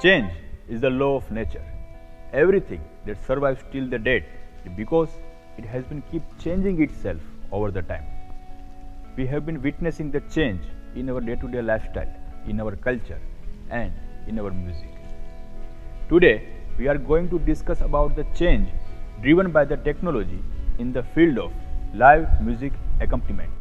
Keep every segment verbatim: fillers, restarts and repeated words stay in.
Change is the law of nature. Everything that survives till the date is because it has been keep changing itself over the time. We have been witnessing the change in our day-to-day lifestyle, in our culture, and in our music. Today, we are going to discuss about the change driven by the technology in the field of live music accompaniment.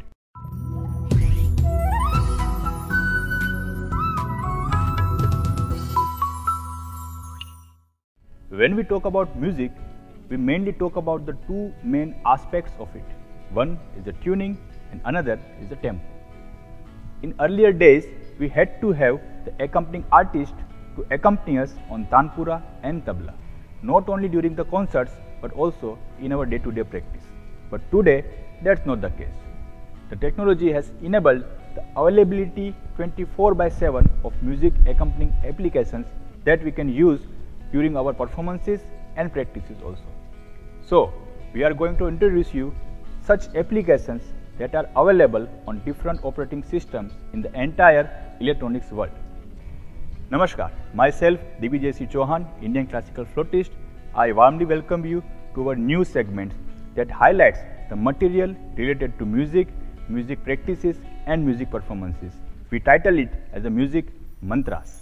When we talk about music, we mainly talk about the two main aspects of it. One is the tuning and another is the tempo. In earlier days, we had to have the accompanying artist to accompany us on tanpura and tabla, not only during the concerts but also in our day-to-day practice. But today, that's not the case. The technology has enabled the availability twenty-four by seven of music accompanying applications that we can use during our performances and practices also. So, we are going to introduce you such applications that are available on different operating systems in the entire electronics world. Namaskar, myself Digvijay C. Chauhan, Indian classical flautist. I warmly welcome you to our new segment that highlights the material related to music, music practices and music performances. We title it as the Music Mantras.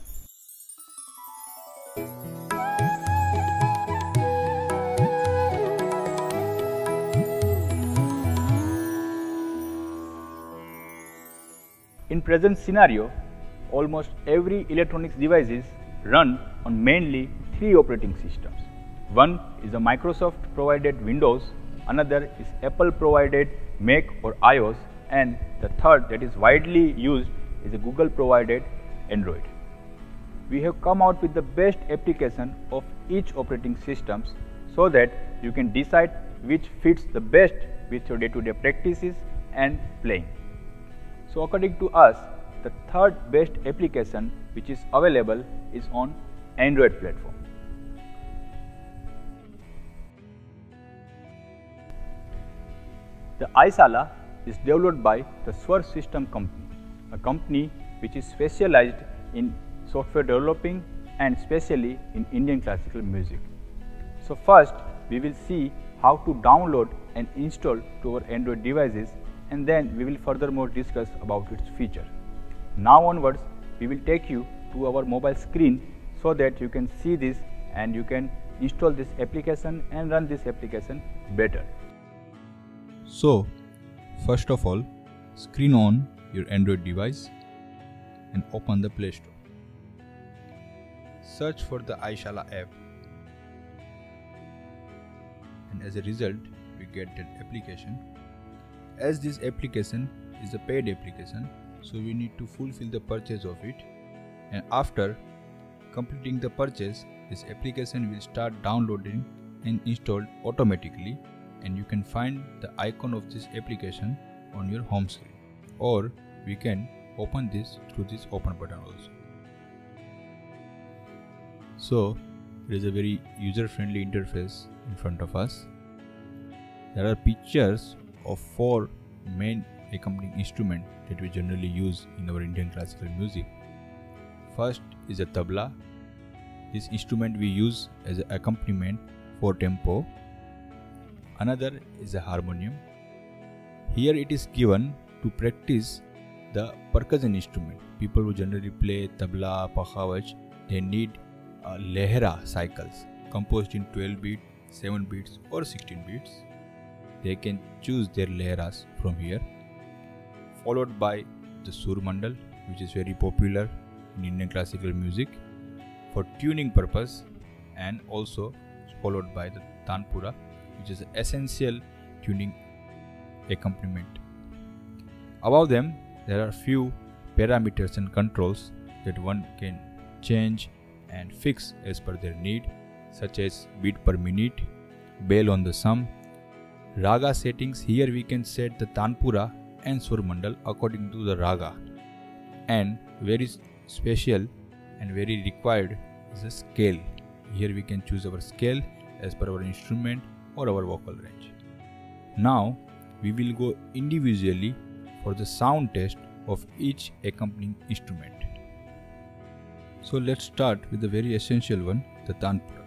In present scenario, almost every electronics devices run on mainly three operating systems. One is the Microsoft provided Windows, another is Apple provided Mac or iOS, and the third that is widely used is the Google provided Android. We have come out with the best application of each operating systems so that you can decide which fits the best with your day-to-day practices and playing. So according to us, the third best application which is available is on Android platform. The iSala is developed by the Swar System Company, a company which is specialized in software developing and especially in Indian classical music. So first we will see how to download and install to our Android devices, and then we will furthermore discuss about its feature. Now onwards, we will take you to our mobile screen so that you can see this and you can install this application and run this application better. So, first of all, screen on your Android device and open the Play Store. Search for the iSala app, and as a result, we get that application. As this application is a paid application, so we need to fulfill the purchase of it, and after completing the purchase, this application will start downloading and installed automatically, and you can find the icon of this application on your home screen, or we can open this through this open button also. So it is a very user-friendly interface in front of us. There are pictures of four main accompanying instruments that we generally use in our Indian classical music. First is a tabla. This instrument we use as an accompaniment for tempo. Another is a harmonium. Here it is given to practice the percussion instrument. People who generally play tabla, pakhavaj, they need uh, lehra cycles composed in twelve beats, seven beats or sixteen beats. They can choose their leheras from here, followed by the sur mandal, which is very popular in Indian classical music for tuning purpose, and also followed by the tanpura, which is an essential tuning accompaniment. Above them, there are few parameters and controls that one can change and fix as per their need, such as beat per minute, bell on the sum, raga settings. Here we can set the tanpura and sur mandal according to the raga, and very special and very required is a scale. Here we can choose our scale as per our instrument or our vocal range. Now we will go individually for the sound test of each accompanying instrument. So let's start with the very essential one, the Tanpura.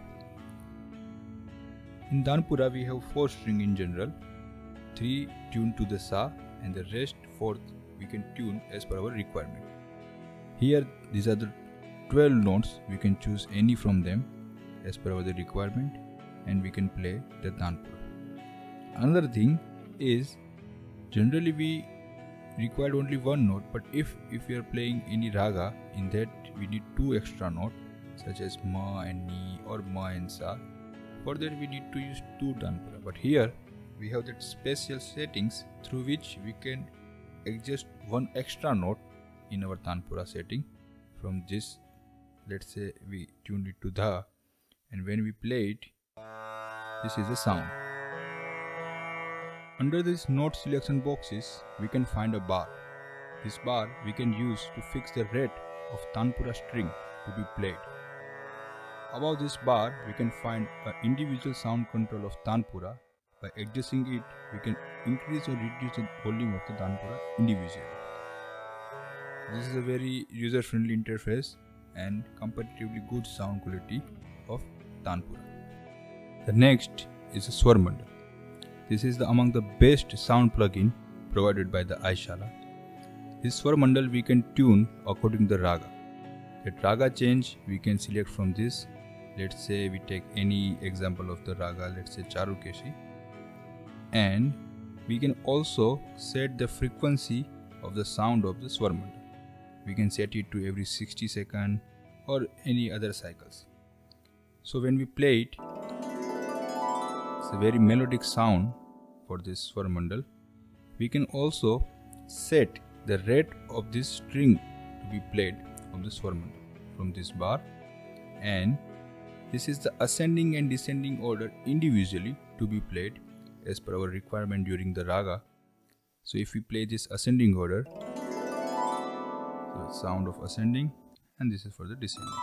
In Tanpura we have four strings in general, three tuned to the Sa and the rest fourth we can tune as per our requirement. Here these are the twelve notes, we can choose any from them as per our requirement and we can play the Tanpura. Another thing is, generally we require only one note, but if if we are playing any raga, in that we need two extra notes such as Ma and Ni or Ma and Sa. For that we need to use two Tanpura, but here we have that special settings through which we can adjust one extra note in our Tanpura setting. From this, let's say we tune it to Dha, and when we play it, this is the sound. Under these note selection boxes, we can find a bar. This bar we can use to fix the rate of Tanpura string to be played. Above this bar, we can find an individual sound control of Tanpura. By adjusting it, we can increase or reduce the volume of the Tanpura individually. This is a very user-friendly interface and comparatively good sound quality of Tanpura. The next is a Swar Mandal. This is the among the best sound plugin provided by the iShala. This Swar Mandal we can tune according to the raga. That raga change we can select from this. Let's say we take any example of the raga, let's say Charukeshi. And we can also set the frequency of the sound of the Swar Mandal. We can set it to every sixty seconds or any other cycles. So when we play it, it's a very melodic sound for this Swar Mandal. We can also set the rate of this string to be played from the Swar Mandal from this bar, and this is the ascending and descending order individually to be played as per our requirement during the raga. So if we play this ascending order, the sound of ascending, and this is for the descending.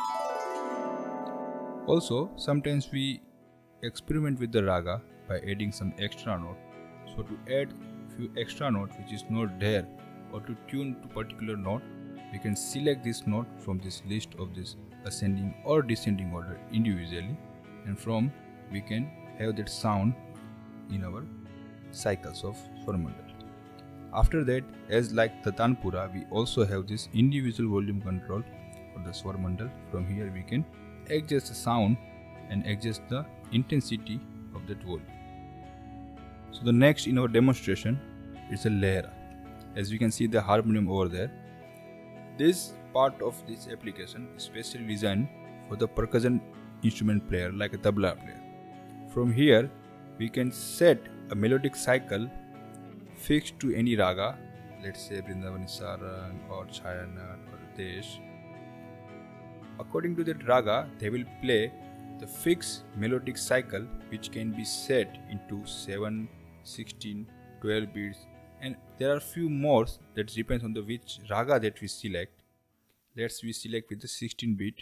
Also, sometimes we experiment with the raga by adding some extra note. So to add few extra note which is not there, or to tune to particular note, we can select this note from this list of this ascending or descending order individually, and from we can have that sound in our cycles of Swar Mandal. After that, as like the Tanpura, we also have this individual volume control for the Swar Mandal. From here we can adjust the sound and adjust the intensity of that volume. So the next in our demonstration is a Lehra. As we can see the harmonium over there. This part of this application is specially designed for the percussion instrument player like a tabla player. From here we can set a melodic cycle fixed to any raga, let's say Vrindavani Sarang or Chayanat or Desh. According to that raga, they will play the fixed melodic cycle which can be set into seven, sixteen, twelve beats, and there are few more that depends on the which raga that we select. Let's we select with the sixteen beat.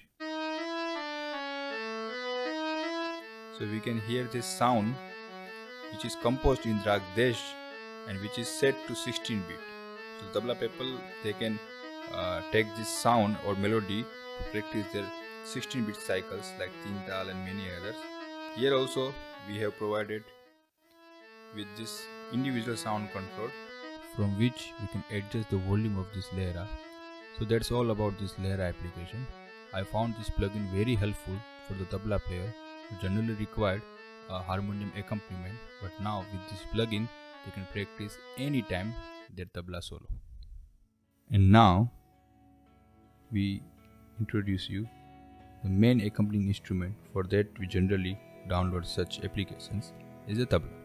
So we can hear this sound which is composed in Rag Desh and which is set to sixteen beat. So tabla people, they can uh, take this sound or melody to practice their sixteen beat cycles like Teen Tal and many others. Here also we have provided with this individual sound control from which we can adjust the volume of this Lehra. So that's all about this Lehra application. I found this plugin very helpful for the tabla player who generally required a harmonium accompaniment, but now with this plugin they can practice anytime their tabla solo. And now we introduce you the main accompanying instrument. For that we generally download such applications is a tabla.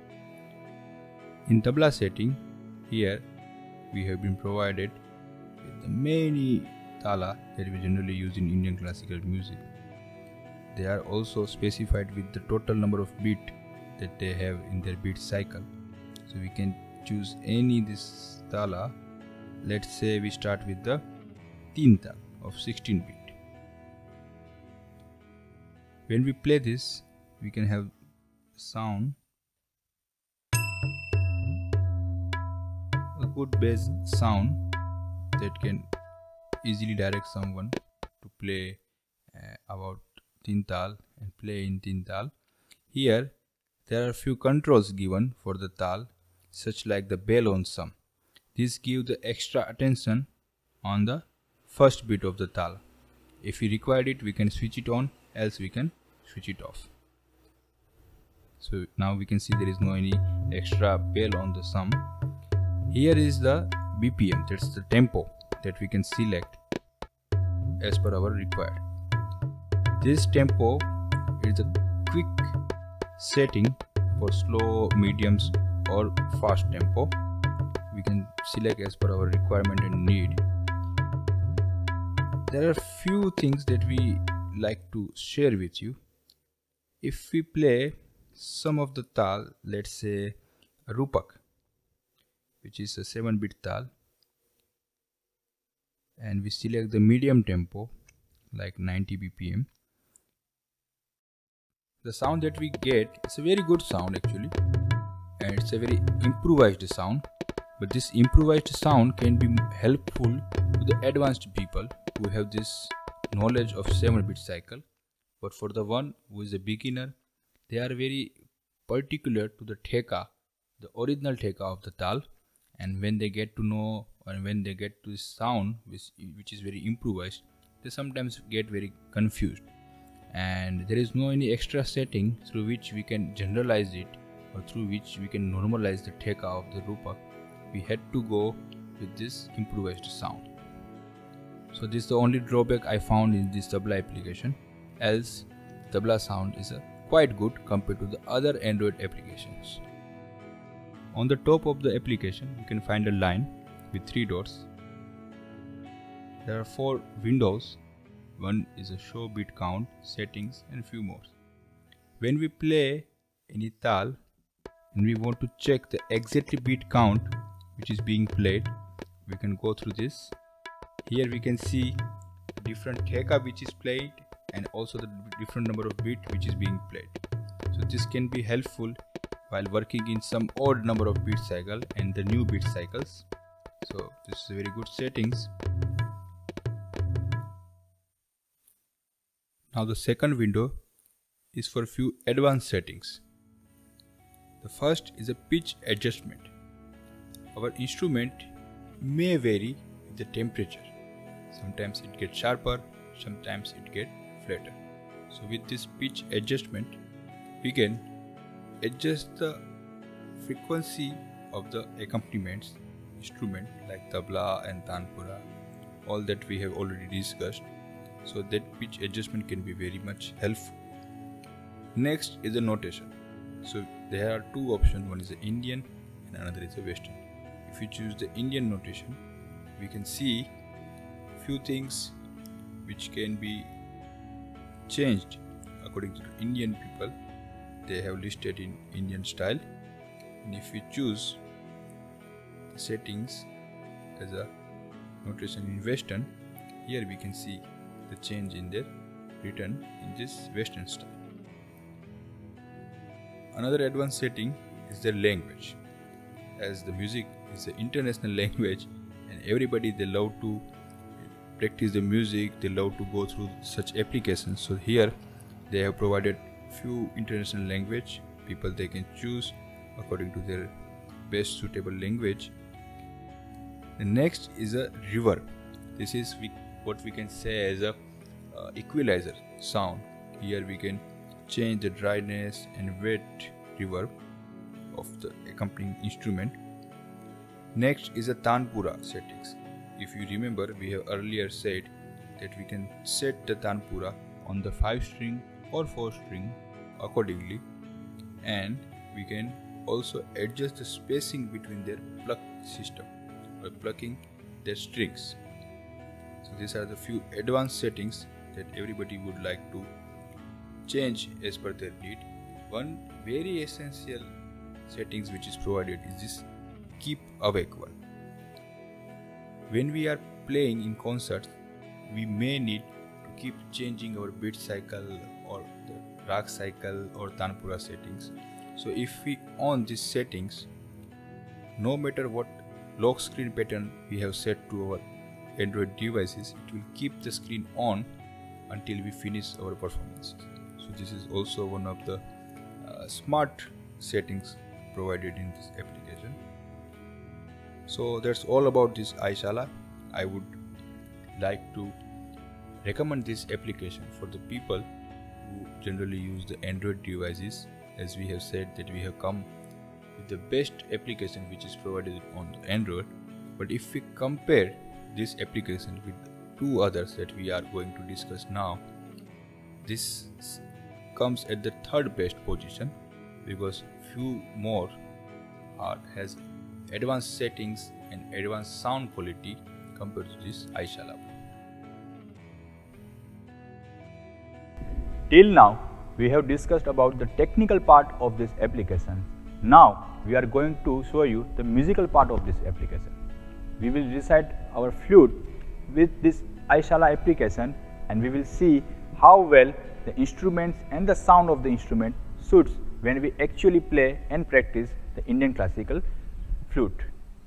In tabla setting, here we have been provided with the many tala that we generally use in Indian classical music. They are also specified with the total number of beat that they have in their beat cycle. So we can choose any this tala. Let's say we start with the Teen Tal of sixteen beat. When we play this, we can have sound, a good bass sound that can easily direct someone to play uh, about Teen Tal and play in Teen Tal. Here there are few controls given for the tal, such like the bell on sum. This gives the extra attention on the first beat of the tal. If we require it, we can switch it on, else we can switch it off. So now we can see there is no any extra bell on the sum. Here is the B P M, that's the tempo that we can select as per our required. This tempo is a quick setting for slow, mediums or fast tempo. We can select as per our requirement and need. There are few things that we like to share with you. If we play some of the tal, let's say Rupak, which is a seven bit tal, and we select the medium tempo like ninety B P M, the sound that we get is a very good sound actually, and it's a very improvised sound. But this improvised sound can be helpful to the advanced people who have this knowledge of seven bit cycle. But for the one who is a beginner, they are very particular to the theka, the original theka of the tal, and when they get to know or when they get to this sound which, which is very improvised, they sometimes get very confused, and there is no any extra setting through which we can generalize it or through which we can normalize the theka of the Rupak. We had to go with this improvised sound. So this is the only drawback I found in this tabla application, else tabla sound is a quite good compared to the other Android applications. On the top of the application you can find a line with three dots. There are four windows. One is a show beat count, settings and few more. When we play any tal and we want to check the exact beat count which is being played, we can go through this. Here we can see different theka which is played and also the different number of beat which is being played. So this can be helpful while working in some odd number of beat cycle and the new beat cycles. So this is a very good settings. Now the second window is for few advanced settings. The first is a pitch adjustment. Our instrument may vary with the temperature. Sometimes it gets sharper, sometimes it gets flatter. So with this pitch adjustment, we can adjust the frequency of the accompaniments instrument like tabla and tanpura, all that we have already discussed. So that pitch adjustment can be very much helpful. Next is the notation. So there are two options, one is the Indian and another is the Western. If you choose the Indian notation, we can see few things which can be changed according to the Indian people. They have listed in Indian style, and if we choose the settings as a notation in Western, here we can see the change in their written in this Western style. Another advanced setting is the language. As the music is an international language and everybody they love to practice the music, they love to go through such applications. So here they have provided few international language. People they can choose according to their best suitable language. The next is a reverb. This is we, what we can say as a uh, equalizer sound. Here we can change the dryness and wet reverb of the accompanying instrument. Next is a tanpura settings. If you remember, we have earlier said that we can set the tanpura on the five string or four string accordingly, and we can also adjust the spacing between their pluck system by plucking their strings. So these are the few advanced settings that everybody would like to change as per their need. One very essential settings which is provided is this keep awake one. When we are playing in concerts, we may need to keep changing our beat cycle or the rag cycle or tanpura settings. So if we on these settings, no matter what lock screen pattern we have set to our Android devices, it will keep the screen on until we finish our performances. So this is also one of the uh, smart settings provided in this application. So that's all about this iShala. I would like to recommend this application for the people who generally use the Android devices, as we have said that we have come with the best application which is provided on the Android. But if we compare this application with two others that we are going to discuss now, this comes at the third best position, because few more are has advanced settings and advanced sound quality compared to this iShala. Till now, we have discussed about the technical part of this application. Now, we are going to show you the musical part of this application. We will recite our flute with this iShala application, and we will see how well the instruments and the sound of the instrument suits when we actually play and practice the Indian classical flute.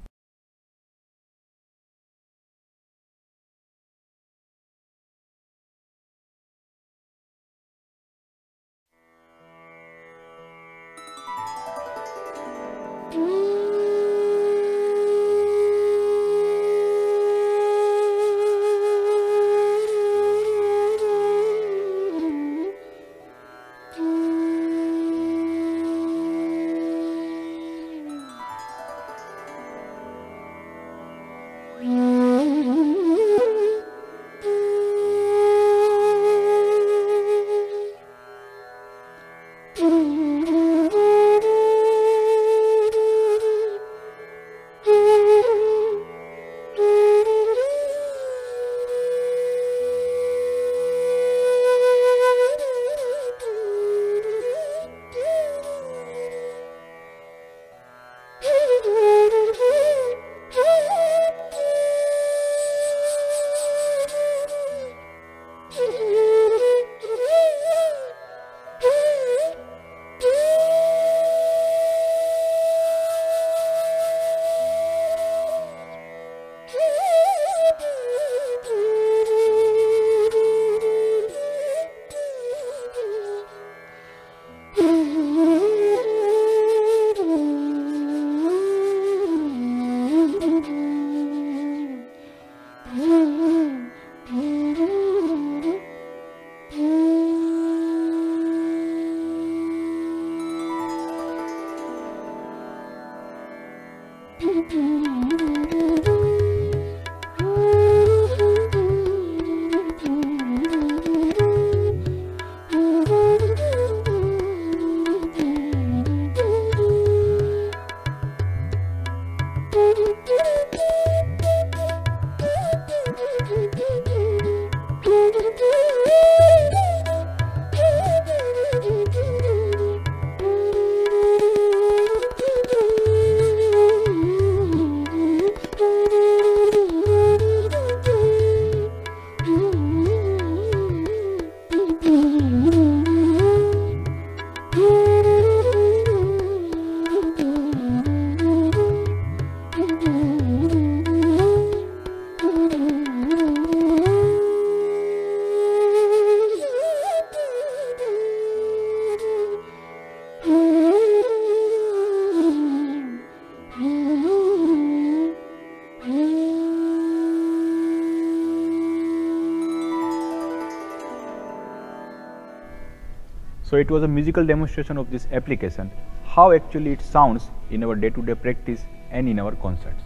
So it was a musical demonstration of this application, how actually it sounds in our day-to-day practice and in our concerts.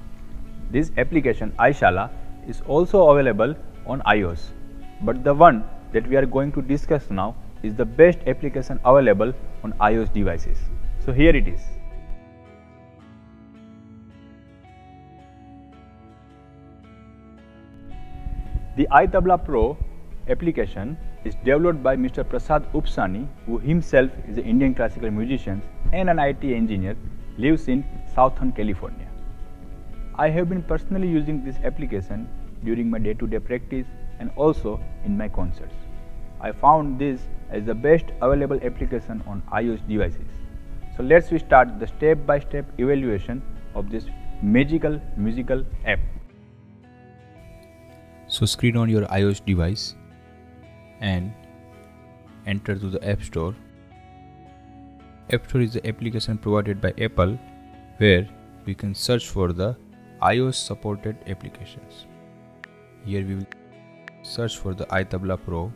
This application iShala is also available on iOS, but the one that we are going to discuss now is the best application available on iOS devices. So here it is. The iTabla Pro application is developed by Mister Prasad Upsani, who himself is an Indian classical musician and an I T engineer, lives in Southern California. I have been personally using this application during my day-to-day practice and also in my concerts. I found this as the best available application on iOS devices. So let's we start the step-by-step evaluation of this magical musical app. So screen on your iOS device, and enter to the App Store. App Store is the application provided by Apple where we can search for the iOS supported applications. Here we will search for the iTabla Pro.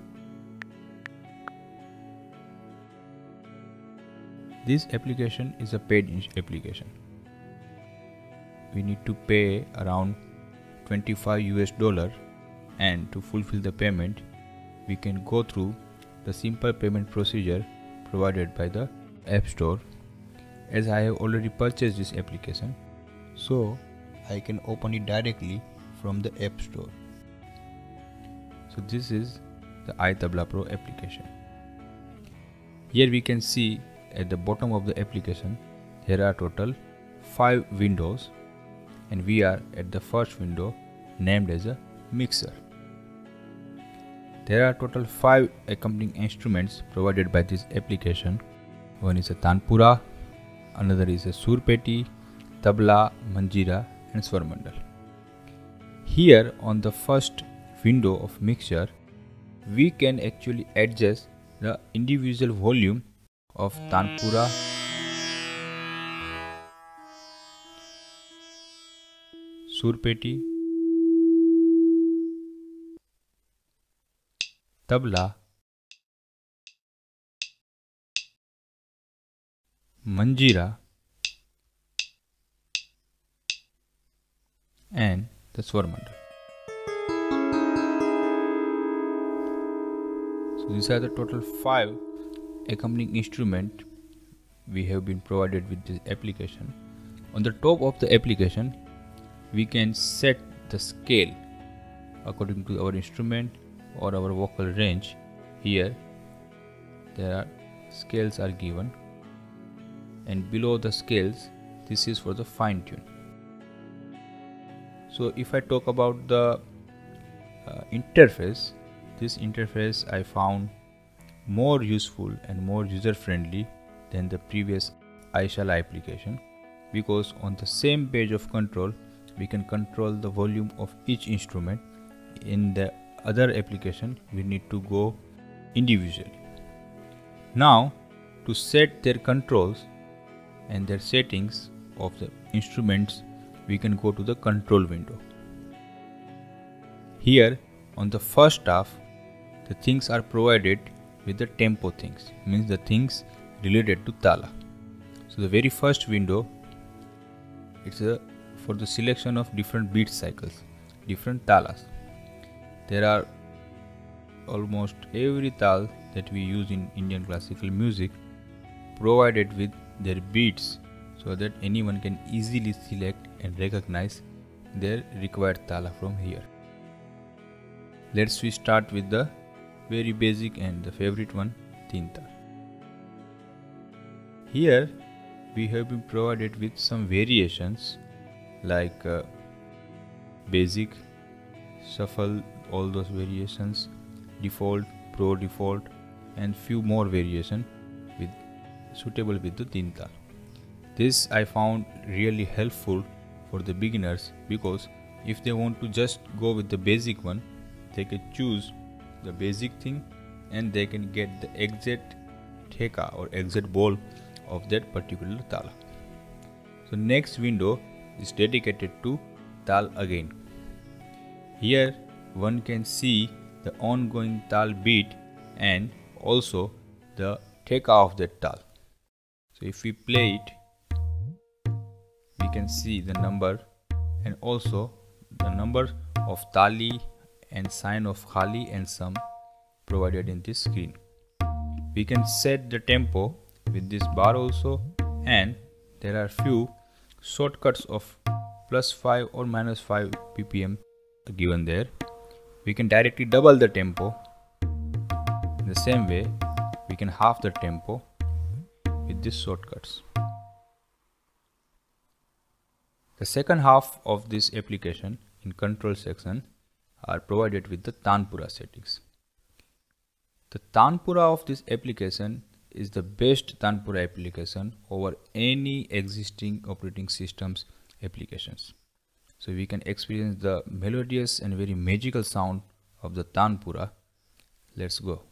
This application is a paid application. We need to pay around twenty-five U S dollar, and to fulfill the payment we can go through the simple payment procedure provided by the App Store. As I have already purchased this application, so I can open it directly from the App Store. So this is the iTabla Pro application. Here we can see at the bottom of the application there are total five windows, and we are at the first window named as a mixer. There are total five accompanying instruments provided by this application. One is a Tanpura, another is a Surpeti, Tabla, Manjira and Swarmandal. Here on the first window of mixer, we can actually adjust the individual volume of Tanpura, Surpeti, Tabla, Manjira and the Swarmandal. So these are the total five accompanying instruments we have been provided with this application. On the top of the application we can set the scale according to our instrument or our vocal range. Here there are scales are given, and below the scales this is for the fine tune. So if I talk about the uh, interface, this interface I found more useful and more user friendly than the previous iShala application, because on the same page of control we can control the volume of each instrument. In the other application we need to go individually. Now to set their controls and their settings of the instruments, we can go to the control window. Here on the first half the things are provided with the tempo things, means the things related to Tala. So the very first window, it's a for the selection of different beat cycles, different talas. There are almost every tal that we use in Indian classical music provided with their beats, so that anyone can easily select and recognize their required tala from here. Let's we start with the very basic and the favorite one, Teen Tal. Here we have been provided with some variations like uh, basic, shuffle, all those variations, default, pro default and few more variation with suitable with the Teen Tal. This I found really helpful for the beginners, because if they want to just go with the basic one, they can choose the basic thing and they can get the exact theka or exact ball of that particular tala. So next window is dedicated to tal again. Here one can see the ongoing tal beat and also the theka of that tal. So if we play it, we can see the number and also the number of tali and sign of khali and sum provided in this screen. We can set the tempo with this bar also, and there are few shortcuts of plus five or minus five B P M given there. We can directly double the tempo. In the same way, we can half the tempo with these shortcuts. The second half of this application in control section are provided with the Tanpura settings. The Tanpura of this application is the best Tanpura application over any existing operating systems applications. So we can experience the melodious and very magical sound of the Tanpura Let's go.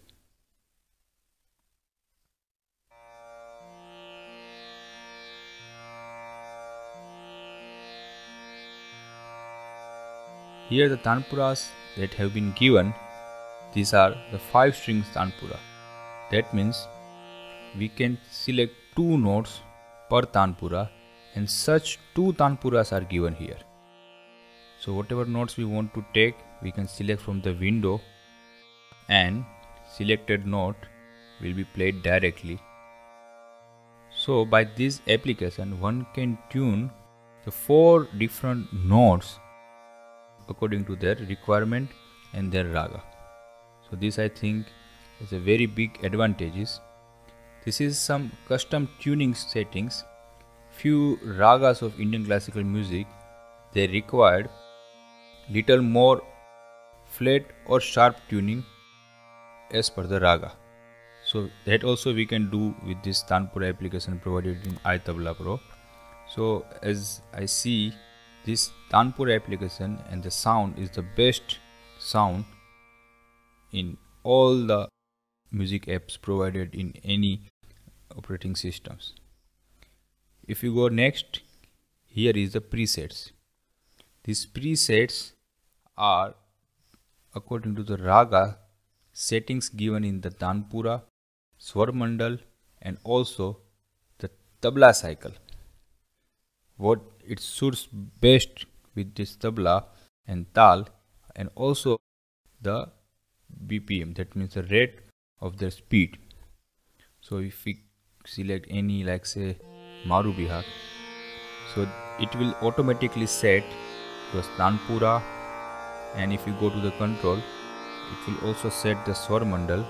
Here the tanpuras that have been given, these are the five strings tanpura. That means we can select two notes per tanpura, and such two tanpuras are given here. So whatever notes we want to take, we can select from the window, and selected note will be played directly. So by this application, one can tune the four different notes according to their requirement and their raga. So this, I think, is a very big advantages. This is some custom tuning settings. Few ragas of Indian classical music, they required little more flat or sharp tuning as per the raga. So that also we can do with this tanpura application provided in iTabla Pro. So as I see, this tanpura application and the sound is the best sound in all the music apps provided in any operating systems. If you go next, here is the presets. These presets are according to the raga settings given in the tanpura, swar mandal, and also the tabla cycle. What it suits best with this tabla and tal, and also the B P M, that means the rate of their speed. So if we select any, like say Maru Bihag, so it will automatically set the tanpura, and if you go to the control, it will also set the swar mandal,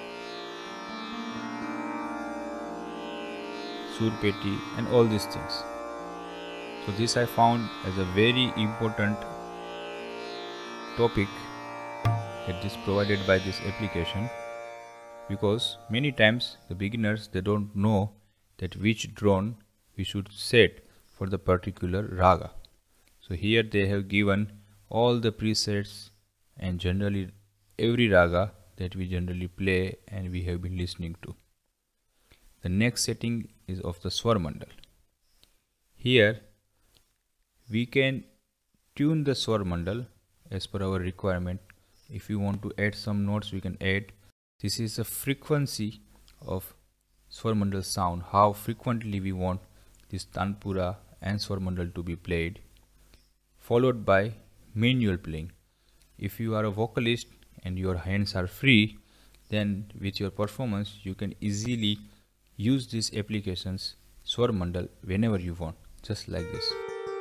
sur peti, and all these things. So this I found as a very important topic that is provided by this application, because many times the beginners, they don't know that which drone we should set for the particular raga. So here they have given all the presets and generally every raga that we generally play and we have been listening to. The next setting is of the swar mandal. Here we can tune the swar mandal as per our requirement. If you want to add some notes, we can add. This is the frequency of swar mandal sound, how frequently we want this tanpura and swar mandal to be played, followed by manual playing. If you are a vocalist and your hands are free, then with your performance you can easily use these applications swar mandal whenever you want, just like this.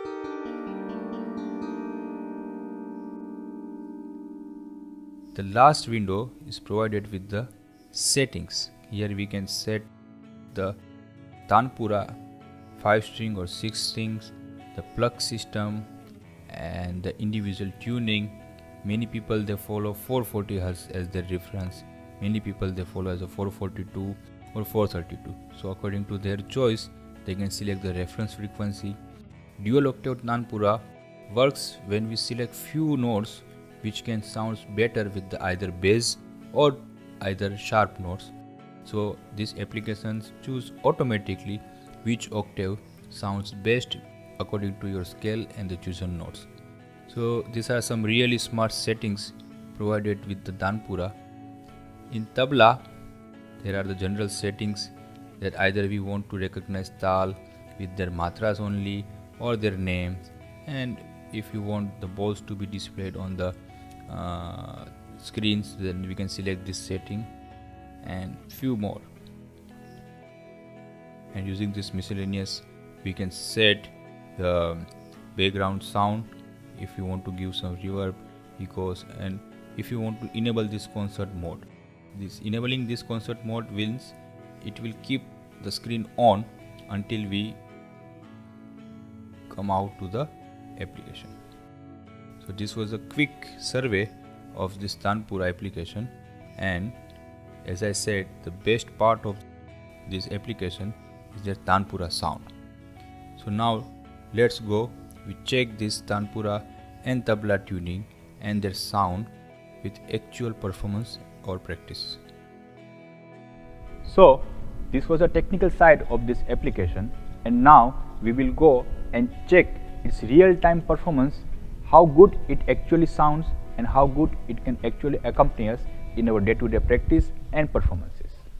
The last window is provided with the settings. Here we can set the tanpura five string or six strings, the plug system, and the individual tuning. Many people they follow four forty hertz as their reference. Many people they follow as a four forty-two or four thirty-two. So according to their choice, they can select the reference frequency. Dual octave tanpura works when we select few notes which can sound better with the either bass or either sharp notes. So these applications choose automatically which octave sounds best according to your scale and the chosen notes. So these are some really smart settings provided with the tanpura. In tabla, there are the general settings that either we want to recognize tal with their matras only or their names, and if you want the balls to be displayed on the uh, screens, then we can select this setting and few more. And using this miscellaneous, we can set the background sound if you want to give some reverb, echoes, and if you want to enable this concert mode. This enabling this concert mode means it will keep the screen on until we come out to the application. So this was a quick survey of this tanpura application, and as I said, the best part of this application is their tanpura sound. So now let's go, we check this tanpura and tabla tuning and their sound with actual performance our practice. So, this was the technical side of this application, and now we will go and check its real-time performance, how good it actually sounds and how good it can actually accompany us in our day-to-day practice and performances.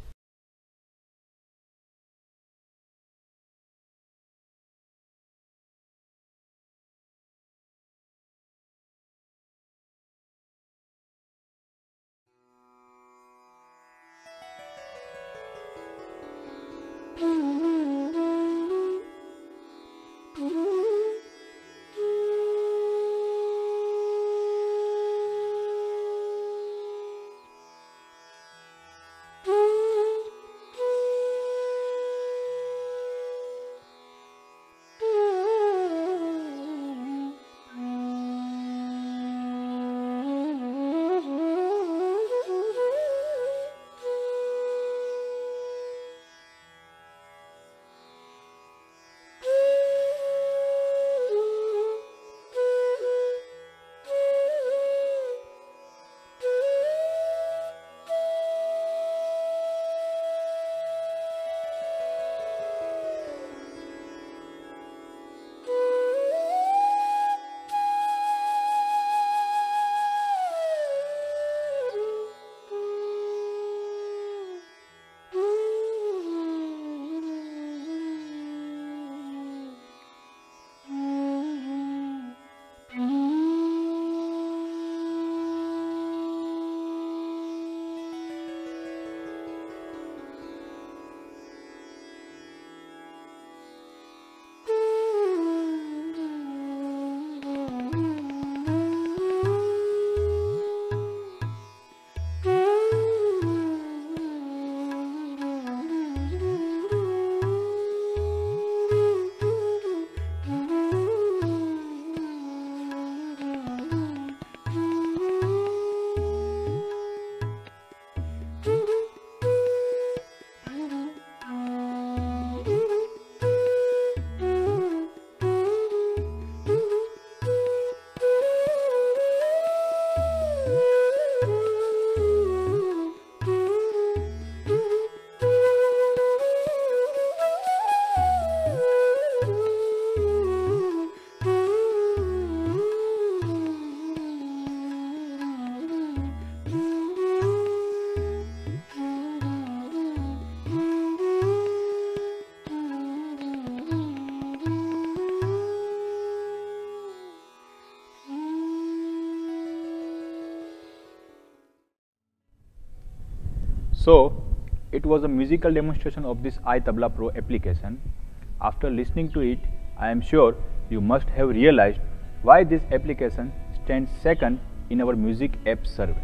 So, it was a musical demonstration of this iTabla Pro application. After listening to it, I am sure you must have realized why this application stands second in our music app survey.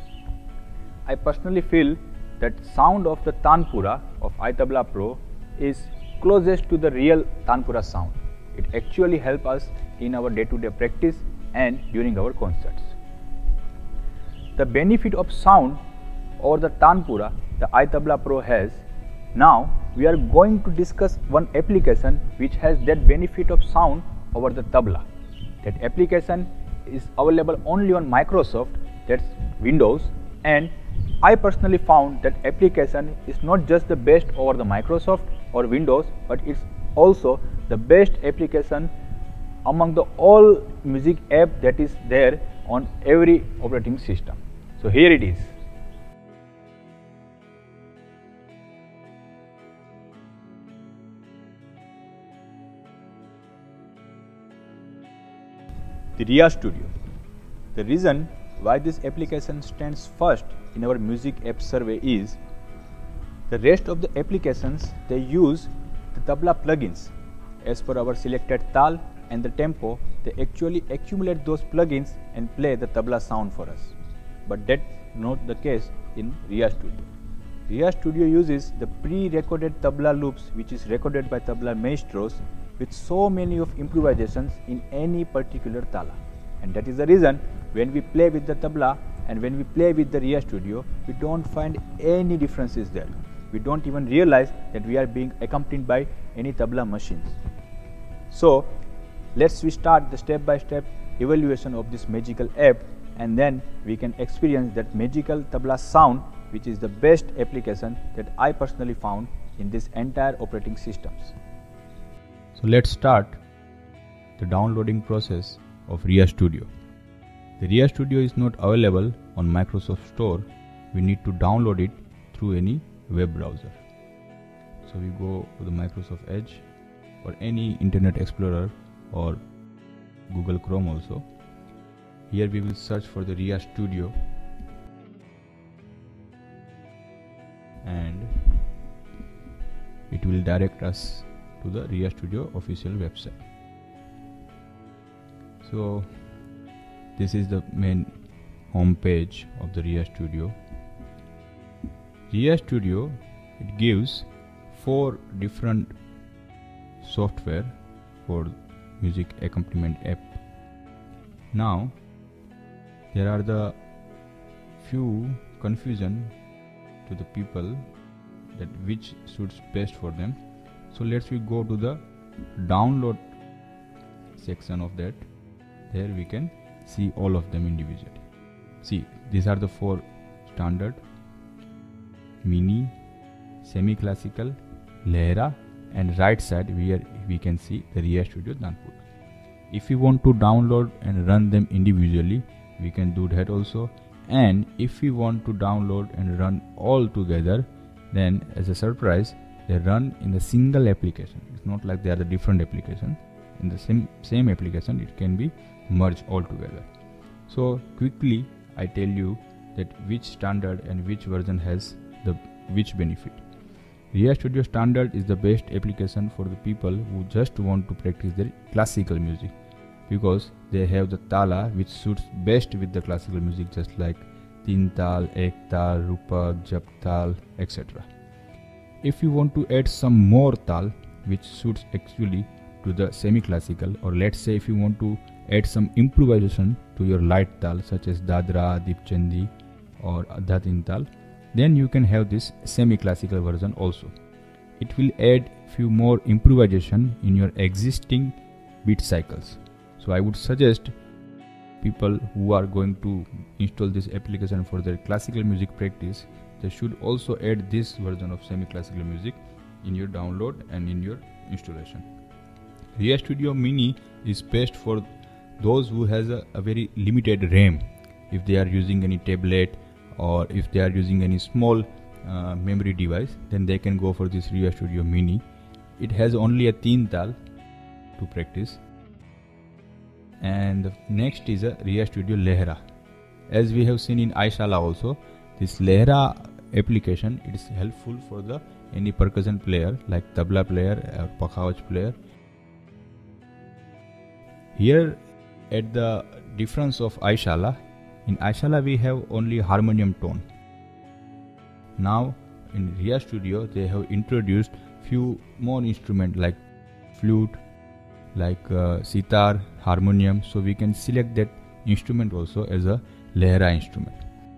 I personally feel that sound of the Tanpura of iTabla Pro is closest to the real Tanpura sound. It actually helps us in our day-to-day practice and during our concerts. The benefit of sound over the Tanpura the iTabla Pro has. Now we are going to discuss one application which has that benefit of sound over the tabla. That application is available only on Microsoft, that's Windows, and I personally found that application is not just the best over the Microsoft or Windows, but it's also the best application among the all music app that is there on every operating system. So here it is. The Ria Studio. The reason why this application stands first in our music app survey is the rest of the applications, they use the tabla plugins. As per our selected tal and the tempo, they actually accumulate those plugins and play the tabla sound for us. But that's not the case in Ria Studio. Ria Studio uses the pre-recorded tabla loops which is recorded by tabla maestros with so many of improvisations in any particular tala, and that is the reason when we play with the tabla and when we play with the Ria Studio, we don't find any differences there. We don't even realize that we are being accompanied by any tabla machines. So let's we start the step by step evaluation of this magical app and then we can experience that magical tabla sound, which is the best application that I personally found in this entire operating systems. So let's start the downloading process of RiaStudio. The RiaStudio is not available on Microsoft Store. We need to download it through any web browser. So we go to the Microsoft Edge or any Internet Explorer or Google Chrome also. Here we will search for the RiaStudio and it will direct us to the RiaStudio official website. So this is the main home page of the RiaStudio. RiaStudio, it gives four different software for music accompaniment app. Now there are the few confusion to the people that which suits best for them. So let's we go to the download section of that. There we can see all of them individually. See, these are the four standard: mini, semi-classical, Lehra, and right side where we can see the RiaStudio Tanpura. If we want to download and run them individually, we can do that also. And if we want to download and run all together, then as a surprise, they run in a single application. It's not like they are the different applications. In the same same application, it can be merged all together. So quickly I tell you that which standard and which version has the which benefit. RiaStudio Standard is the best application for the people who just want to practice their classical music, because they have the tala which suits best with the classical music, just like Teen Tal, Ek Tal, Rupak, Jap Tal, et cetera. If you want to add some more tal which suits actually to the semi-classical, or let's say if you want to add some improvisation to your light tal such as Dadra, Dipchandi or Adha Teen Tal, then you can have this semi-classical version also. It will add few more improvisation in your existing beat cycles. So I would suggest people who are going to install this application for their classical music practice, they should also add this version of semi-classical music in your download and in your installation. RiaStudio Mini is best for those who has a, a very limited RAM. If they are using any tablet or if they are using any small uh, memory device, then they can go for this RiaStudio Mini. It has only a Teen Tal to practice. And next is a RiaStudio Lehra. As we have seen in iShala also, this Lehra application, it is helpful for the any percussion player like tabla player or pakhawaj player. Here at the difference of iShala, in iShala we have only harmonium tone. Now in RiaStudio they have introduced few more instruments like flute, like uh, sitar, harmonium, so we can select that instrument also as a Lehra instrument.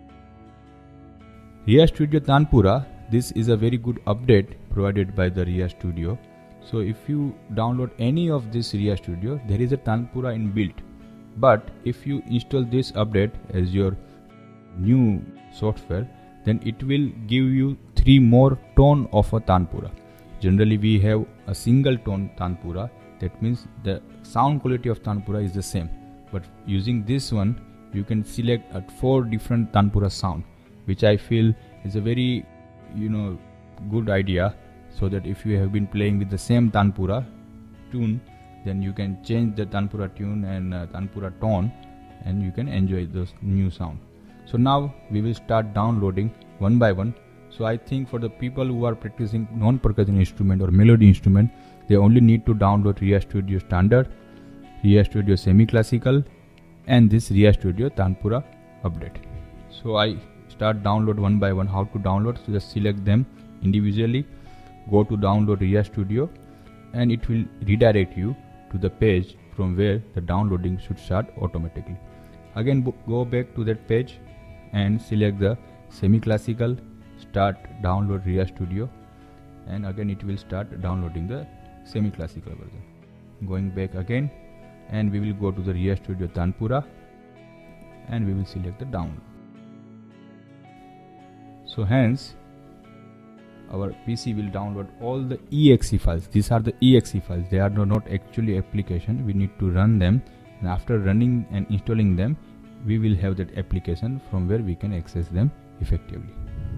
RiaStudio Tanpura, this is a very good update provided by the RiaStudio. So if you download any of this RiaStudio, there is a Tanpura inbuilt. But if you install this update as your new software, then it will give you three more tone of a Tanpura. Generally we have a single tone Tanpura. That means the sound quality of Tanpura is the same. But using this one, you can select at four different Tanpura sound, which I feel is a very, you know, good idea. So that if you have been playing with the same Tanpura tune, then you can change the Tanpura tune and uh, Tanpura tone, and you can enjoy those new sound. So now we will start downloading one by one. So I think for the people who are practicing non-percussion instrument or melody instrument, they only need to download RiaStudio Standard, RiaStudio Semi-Classical, and this RiaStudio Tanpura update. So I start download one by one. How to download? So just select them individually, go to download RiaStudio, and it will redirect you to the page from where the downloading should start automatically. Again go back to that page and select the Semi-Classical, start download RiaStudio, and again it will start downloading the Semi-Classical version. Going back again, and we will go to the RiaStudio Tanpura, and we will select the download. So hence our P C will download all the E X E files. These are the E X E files. They are not actually application. We need to run them, and after running and installing them, we will have that application from where we can access them effectively.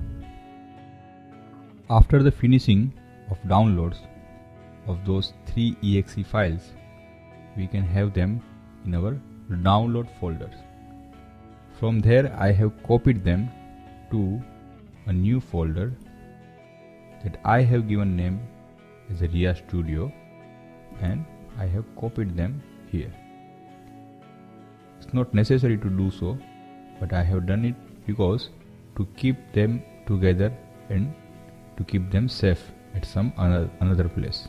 After the finishing of downloads of those three E X E files, we can have them in our download folders. From there I have copied them to a new folder that I have given name as a Ria Studio, and I have copied them here. It's not necessary to do so, but I have done it because to keep them together and to keep them safe at some another, another place.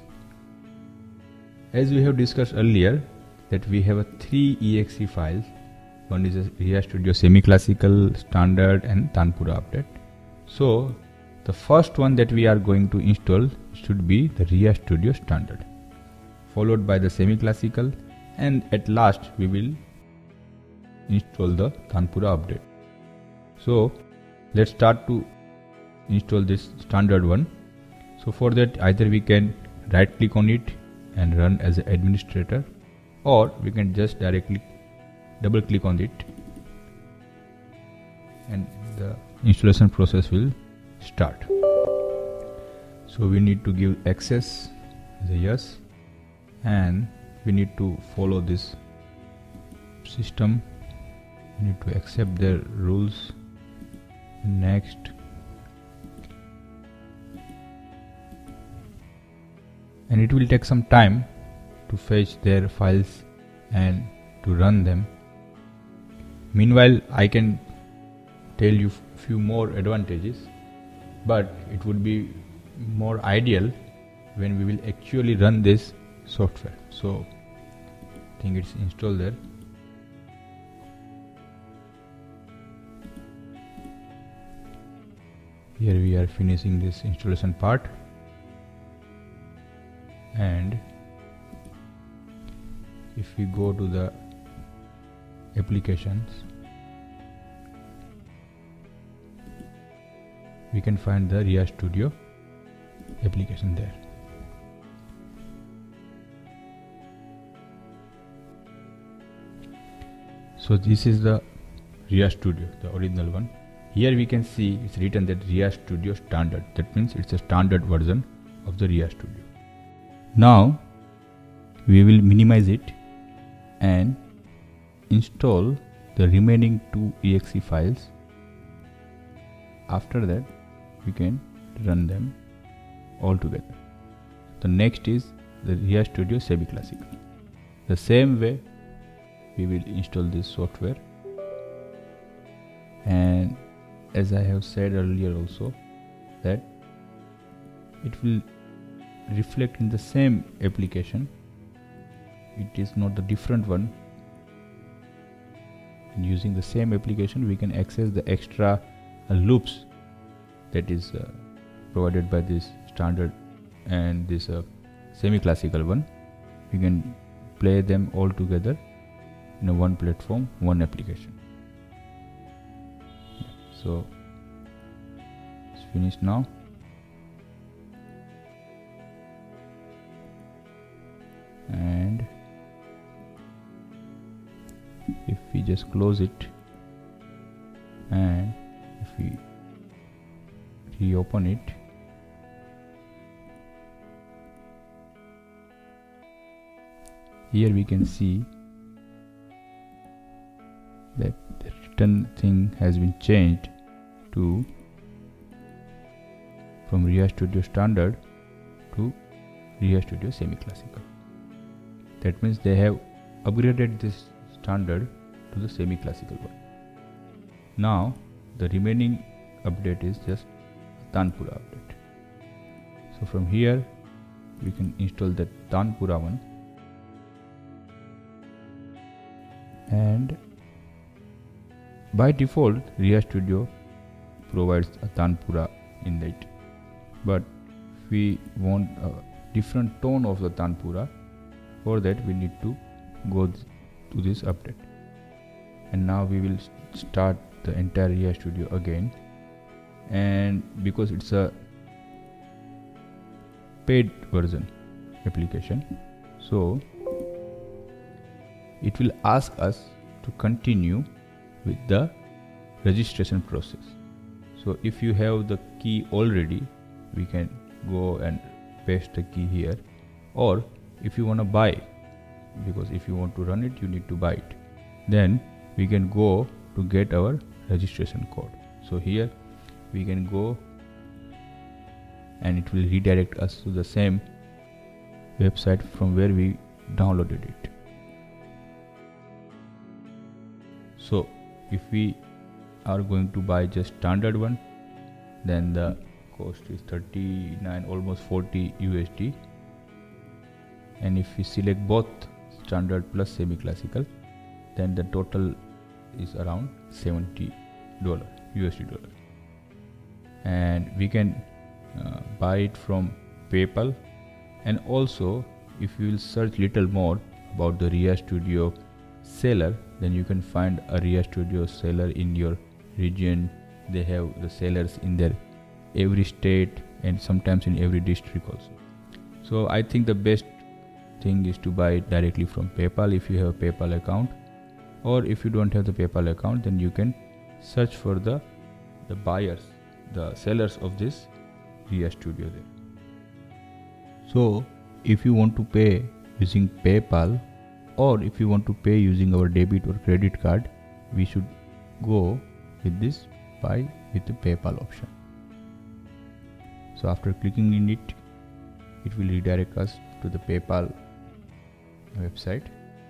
As we have discussed earlier, that we have a three E X E files. One is a Ria Studio Semi-Classical, Standard and Tanpura Update. So the first one that we are going to install should be the Ria Studio Standard, followed by the Semi-Classical, and at last we will install the Tanpura Update. So let's start to install this standard one. So for that, either we can right click on it and run as an administrator, or we can just directly double click on it and the installation process will start. So we need to give access as a yes, and we need to follow this system. We need to accept their rules. Next, and it will take some time to fetch their files and to run them. Meanwhile, I can tell you few more advantages, but it would be more ideal when we will actually run this software. So I think it's installed there. Here we are finishing this installation part, and if we go to the applications, we can find the Ria Studio application there. So this is the Ria Studio, the original one. Here we can see it's written that Ria Studio Standard. That means it's a standard version of the Ria Studio. Now we will minimize it and install the remaining two E X E files. After that, we can run them all together. The next is the Ria Studio Semi-Classical. The same way we will install this software, and as I have said earlier also, that it will reflect in the same application. It is not the different one. And using the same application, we can access the extra uh, loops that is uh, provided by this standard and this uh, semi-classical one. We can play them all together in a one platform, one application. So it's finished now. And if we just close it and if we reopen it, here we can see that the written thing has been changed to from Ria Studio Standard to Ria Studio Semi-Classical. That means they have upgraded this standard to the semi-classical one. Now the remaining update is just Tanpura update. So from here we can install the Tanpura one, and by default Ria Studio provides a Tanpura in it, but if we want a different tone of the Tanpura, for that we need to go th to this update. and now we will start the entire Ria Studio again. And because it's a paid version application, so it will ask us to continue with the registration process. So if you have the key already, we can go and paste the key here, or if you want to buy, because if you want to run it you need to buy it, then we can go to get our registration code. So here we can go and it will redirect us to the same website from where we downloaded it. So if we are going to buy just standard one, then the cost is thirty-nine, almost forty U S D, and if we select both standard plus semi-classical, then the total is around seventy dollars U S D dollar. And we can uh, buy it from PayPal, and also if you will search little more about the Ria Studio seller, then you can find a Ria Studio seller in your region. They have the sellers in their every state and sometimes in every district also. So I think the best thing is to buy it directly from PayPal if you have a PayPal account, or if you don't have the PayPal account, then you can search for the the buyers, the sellers of this Ria Studio there. So if you want to pay using PayPal, or if you want to pay using our debit or credit card, we should go with this buy with the PayPal option. So after clicking in it, it will redirect us to the PayPal website.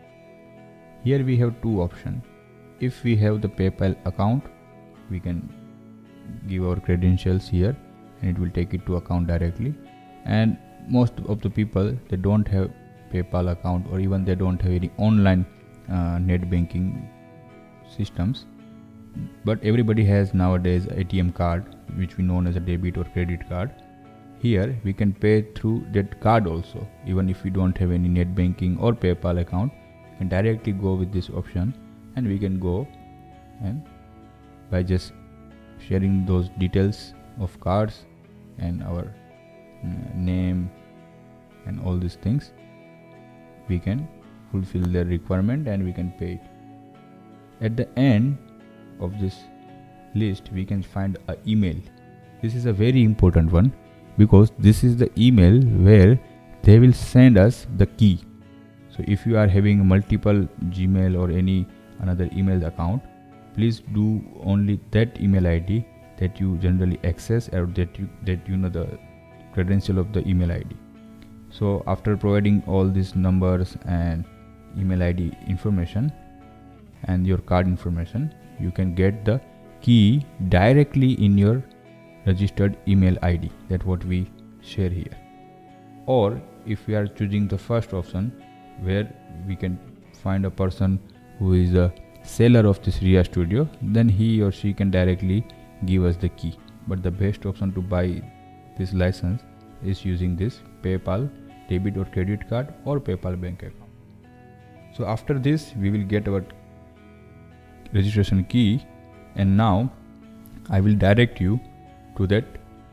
Here we have two options. If we have the PayPal account, we can give our credentials here and it will take it to account directly. And most of the people, they don't have PayPal account, or even they don't have any online uh, net banking systems, but everybody has nowadays A T M card, which we know as a debit or credit card. Here we can pay through that card also. Even if we don't have any net banking or PayPal account, we can directly go with this option, and we can go and by just sharing those details of cards and our uh, name and all these things, we can fulfill their requirement and we can pay it. At the end of this list, we can find an email. This is a very important one, because this is the email where they will send us the key. So if you are having multiple Gmail or any another email account, please do only that email I D that you generally access, or that you that you know the credential of the email I D. So after providing all these numbers and email I D information and your card information, you can get the key directly in your registered email I D, that what we share here. Or if we are choosing the first option, where we can find a person who is a seller of this Ria Studio, then he or she can directly give us the key. But the best option to buy this license is using this PayPal debit or credit card or PayPal bank account. So after this, we will get our registration key, and now I will direct you to that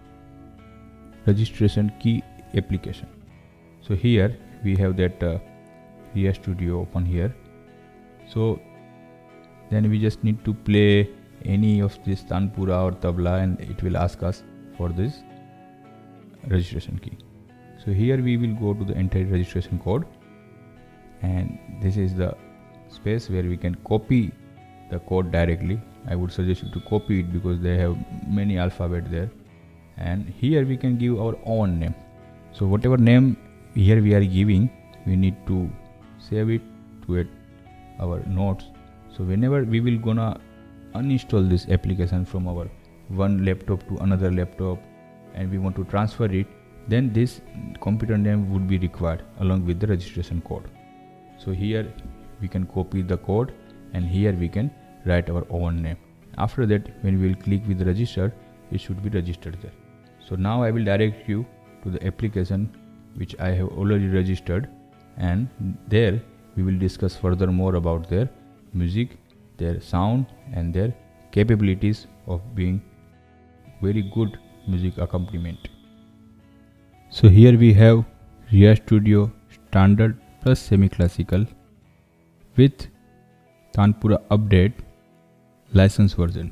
registration key application. So here we have that uh, Ria Studio open here. So then we just need to play any of this tanpura or tabla, and it will ask us for this registration key. So here we will go to the entire registration code, and this is the space where we can copy the code directly. I would suggest you to copy it because they have many alphabet there. And here we can give our own name. So whatever name here we are giving, we need to save it to it, our notes. So whenever we will gonna uninstall this application from our one laptop to another laptop and we want to transfer it, then this computer name would be required along with the registration code. So here we can copy the code, and here we can write our own name. After that, when we will click with register, it should be registered there. So now I will direct you to the application which I have already registered, and there we will discuss further more about their music their sound and their capabilities of being very good music accompaniment. So here we have Ria Studio Standard plus Semi-Classical with Tanpura Update license version.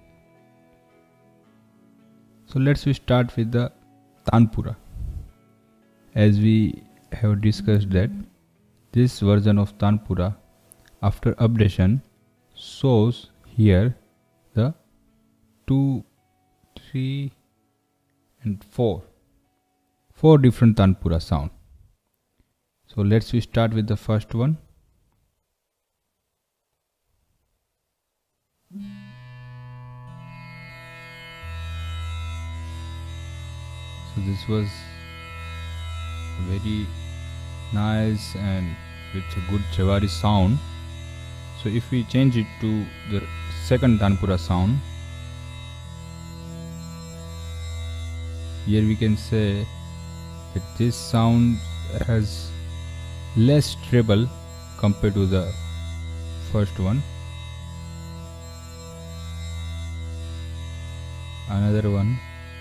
So let's we start with the Tanpura. As we have discussed that this version of Tanpura after updation shows here the two, three and four four different Tanpura sound. So let's we start with the first one. So this was very nice and with a good Jawari sound. So if we change it to the second Tanpura sound, here we can say that this sound has less treble compared to the first one. Another one.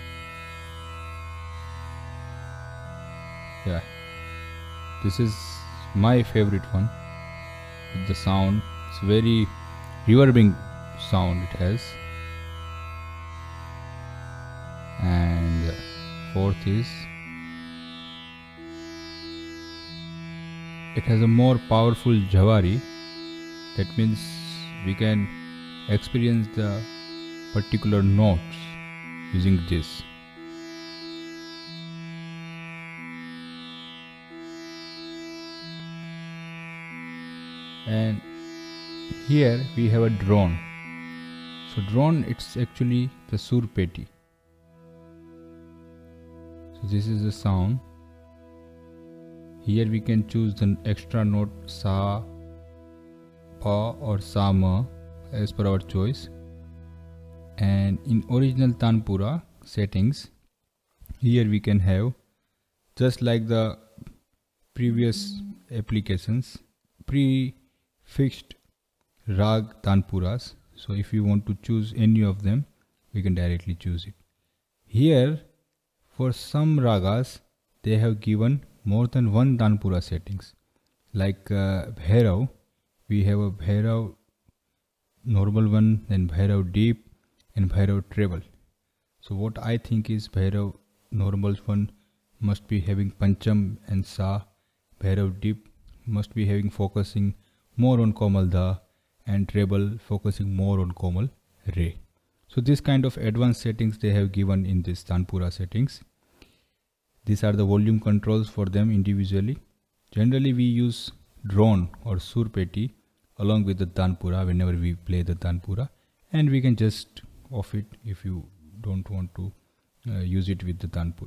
Yeah, this is my favorite one with the sound. It's very reverbing sound it has. And fourth is it has a more powerful Jawari. That means we can experience the particular notes using this. And here we have a drone. So drone, it's actually the surpeti. So this is the sound. Here we can choose the extra note sa, pa or sa ma as per our choice. And in original Tanpura settings, here we can have, just like the previous applications, pre-fixed rag Tanpuras. So if you want to choose any of them, we can directly choose it. Here for some ragas they have given more than one Tanpura settings. Like uh, Bhairav, we have a Bhairav normal one, then Bhairav deep and Bhairav treble. So what I think is Bhairav normal one must be having Pancham and Sa. Bhairav deep must be having focusing more on Komal Da, and treble focusing more on Komal Re. So this kind of advanced settings they have given in this Tanpura settings. These are the volume controls for them individually. Generally we use drone or surpeti along with the Tanpura whenever we play the Tanpura, and we can just off it if you don't want to uh, use it with the Tanpura.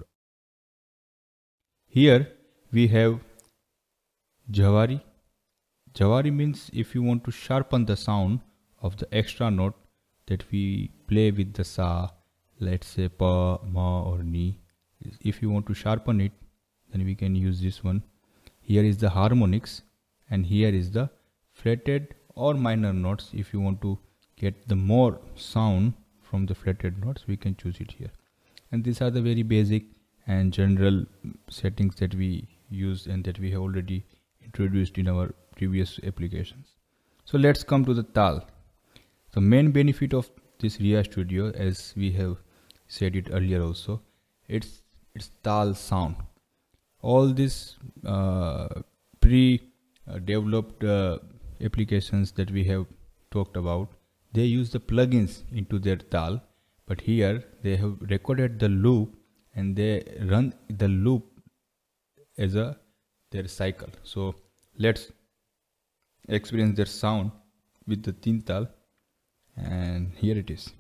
Here we have Jawari. Jawari means if you want to sharpen the sound of the extra note that we play with the sa, let's say pa, ma or ni. If you want to sharpen it, then we can use this one. Here is the harmonics, and here is the fretted or minor notes. If you want to get the more sound from the fretted notes, we can choose it here. And these are the very basic and general settings that we use and that we have already introduced in our previous applications. So let's come to the Tal. The main benefit of this Ria Studio, as we have said it earlier also, it's it's Tal sound. All these uh, pre-developed uh, applications that we have talked about, they use the plugins into their Tal, but here they have recorded the loop and they run the loop as a their cycle. So let's experience their sound with the Teen Tal, and here it is.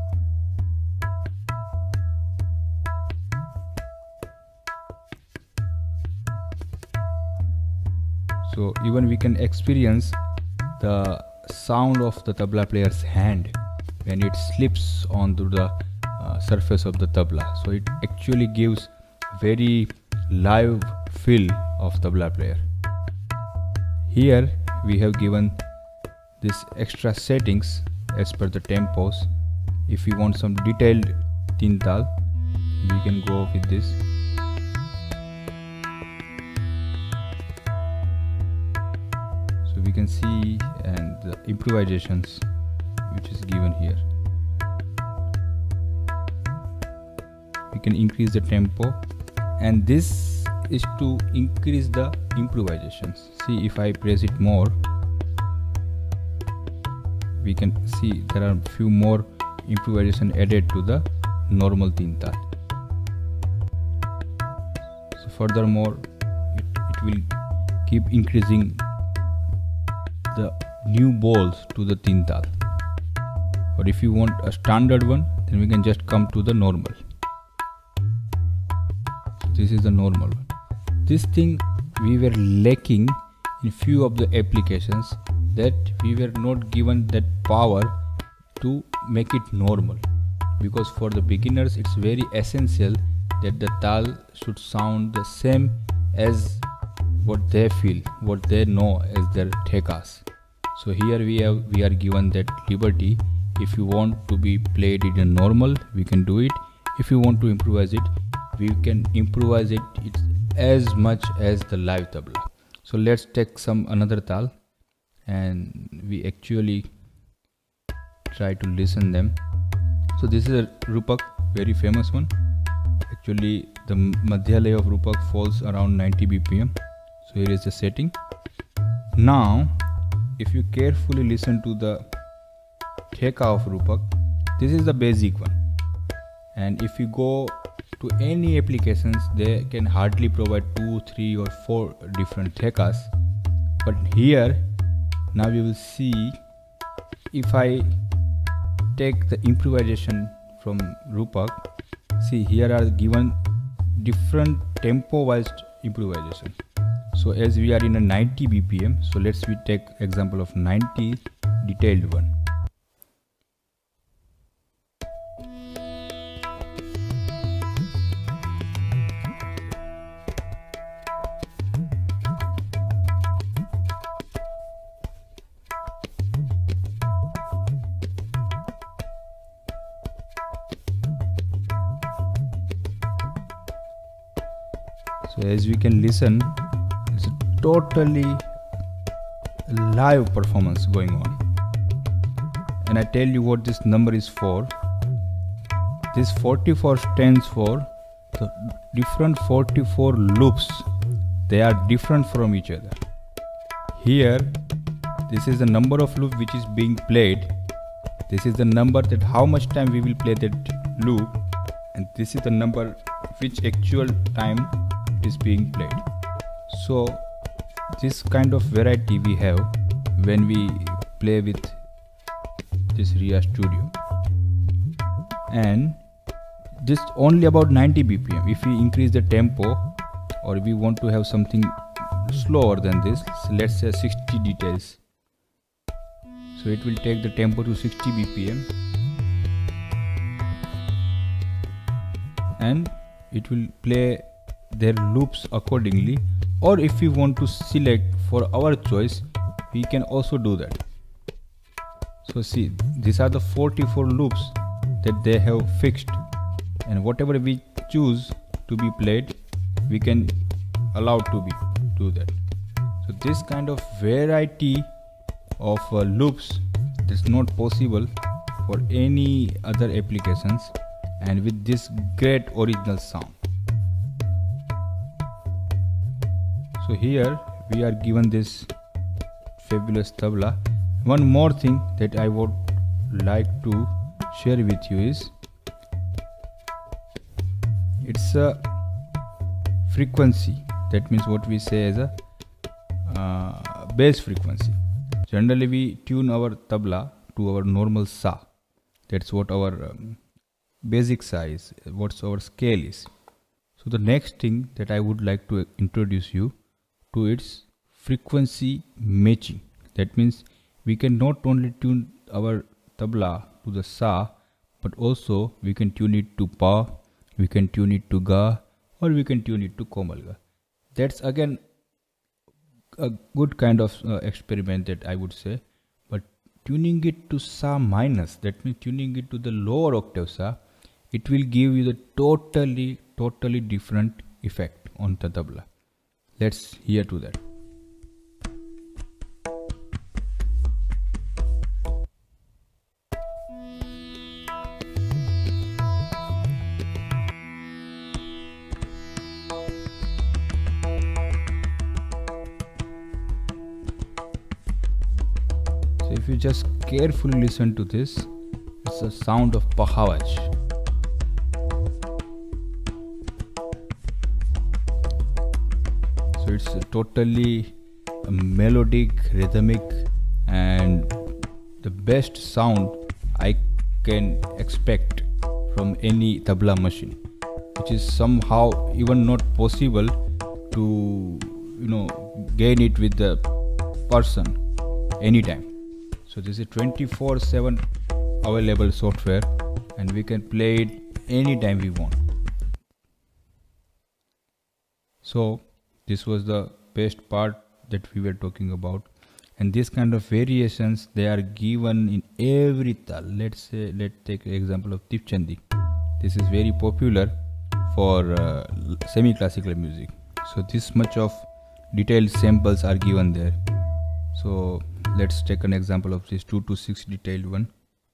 So even we can experience the sound of the tabla player's hand when it slips onto the uh, surface of the tabla. So it actually gives very live feel of tabla player. Here we have given this extra settings as per the tempos. If we want some detailed teen tal, we can go with this. So we can see and the improvisations which is given here. We can increase the tempo, and this is to increase the improvisations. See, if I press it more, we can see there are few more improvisation added to the normal teen tal. So furthermore, it, it will keep increasing the new balls to the teen tal. Or if you want a standard one, then we can just come to the normal. This is the normal one. This thing we were lacking in few of the applications, that we were not given that power to make it normal, because for the beginners it's very essential that the tal should sound the same as what they feel, what they know as their thekas. So here we have we are given that liberty. If you want to be played in a normal, we can do it. If you want to improvise it, we can improvise it it's as much as the live tabla. So let's take some another tal and we actually try to listen them. So this is a Rupak, very famous one. Actually the Madhyalaya of Rupak falls around ninety B P M. So here is the setting. Now if you carefully listen to the theka of Rupak, this is the basic one, and if you go to any applications, they can hardly provide two, three or four different thekas. But here now you will see, if I take the improvisation from Rupak, see here are given different tempo wise improvisation. So as we are in a ninety B P M, so let's we take example of ninety detailed one. So as we can listen, it's a totally live performance going on. And I tell you what this number is for. This forty-four stands for the different forty-four loops. They are different from each other. Here, this is the number of loop which is being played. This is the number that how much time we will play that loop, and this is the number which actual time is being played. So this kind of variety we have when we play with this R I A Studio, and this only about ninety B P M. If we increase the tempo, or we want to have something slower than this, so let's say sixty details, so it will take the tempo to sixty B P M, and it will play their loops accordingly. Or if we want to select for our choice, we can also do that. So see, these are the forty-four loops that they have fixed, and whatever we choose to be played, we can allow to be do that. So this kind of variety of uh, loops is not possible for any other applications, and with this great original sound. So here we are given this fabulous tabla. One more thing that I would like to share with you is, it's a frequency. That means what we say as a uh, bass frequency. Generally we tune our tabla to our normal sa. That's what our um, basic sa is, what's our scale is. So the next thing that I would like to introduce you to its frequency matching. That means we can not only tune our tabla to the sa, but also we can tune it to pa, we can tune it to ga, or we can tune it to komal ga. That's again a good kind of uh, experiment that I would say, but tuning it to Sa minus, that means tuning it to the lower octave Sa, it will give you the totally, totally different effect on the tabla. Let's hear to that. So if you just carefully listen to this, it's a sound of Pakhavaj. So it's a totally a melodic, rhythmic, and the best sound I can expect from any tabla machine, which is somehow even not possible to, you know, gain it with the person anytime. So this is twenty-four seven available software, and we can play it anytime we want. So this was the best part that we were talking about, and this kind of variations, they are given in every tal. Let's say, let's take an example of Dipchandi. This is very popular for uh, semi-classical music. So this much of detailed samples are given there. So let's take an example of this two to six detailed one.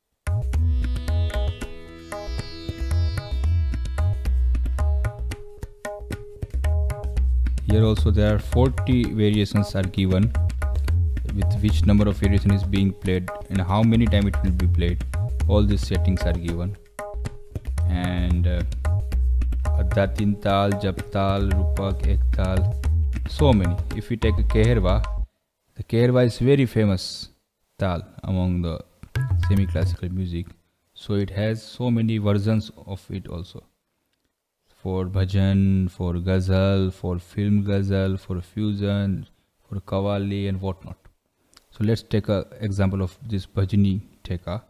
Here also there are forty variations are given, with which number of variation is being played and how many time it will be played. All these settings are given. And uh, Adda Tin Tal, Jap Tal, Rupak, Ek Tal, so many. If we take a Keherva, the Keherva is very famous tal among the semi-classical music. So it has so many versions of it also. For bhajan, for ghazal, for film ghazal, for fusion, for qawwali and whatnot. So let's take an example of this bhajani theka.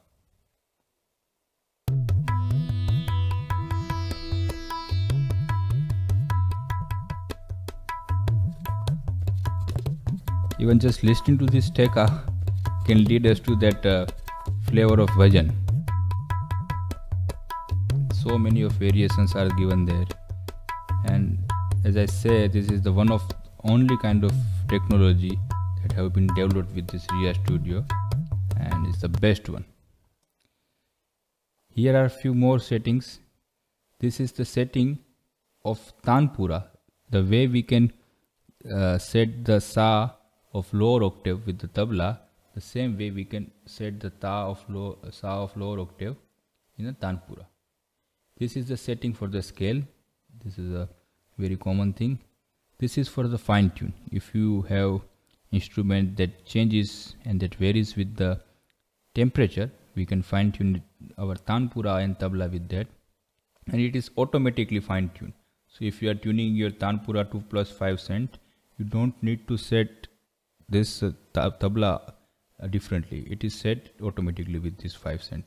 Even just listening to this theka can lead us to that uh, flavor of bhajan. So many of variations are given there, and as I say, this is the one of only kind of technology that have been developed with this Ria Studio, and it's the best one. Here are a few more settings. This is the setting of Tanpura, the way we can uh, set the Sa of lower octave with the tabla. The same way we can set the Ta of low, Sa of lower octave in a Tanpura. This is the setting for the scale. This is a very common thing. This is for the fine tune. If you have instrument that changes and that varies with the temperature, we can fine tune our Tanpura and tabla with that, and it is automatically fine tuned. So if you are tuning your Tanpura to plus five cent, you don't need to set this uh, tabla uh, differently. It is set automatically with this five cent.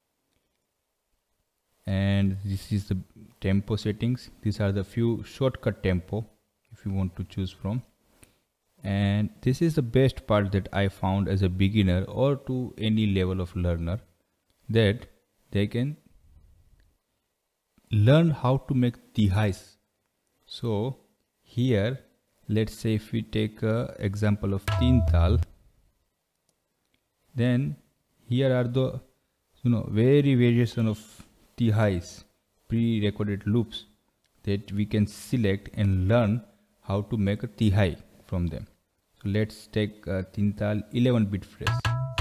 And this is the tempo settings. These are the few shortcut tempo if you want to choose from. And this is the best part that I found as a beginner or to any level of learner, that they can learn how to make tihais. So here, let's say if we take a example of Teen Tal, then here are the, you know, very variation of tihais, pre-recorded loops that we can select and learn how to make a tihai from them. So let's take a Teen Tal eleven bit phrase.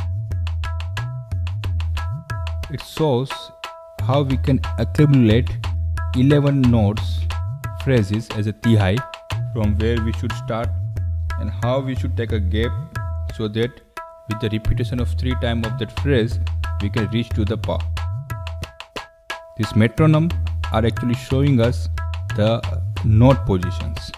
It shows how we can accumulate eleven notes phrases as a tihai, from where we should start and how we should take a gap, so that with the repetition of three times of that phrase we can reach to the pa. This metronome are actually showing us the note positions.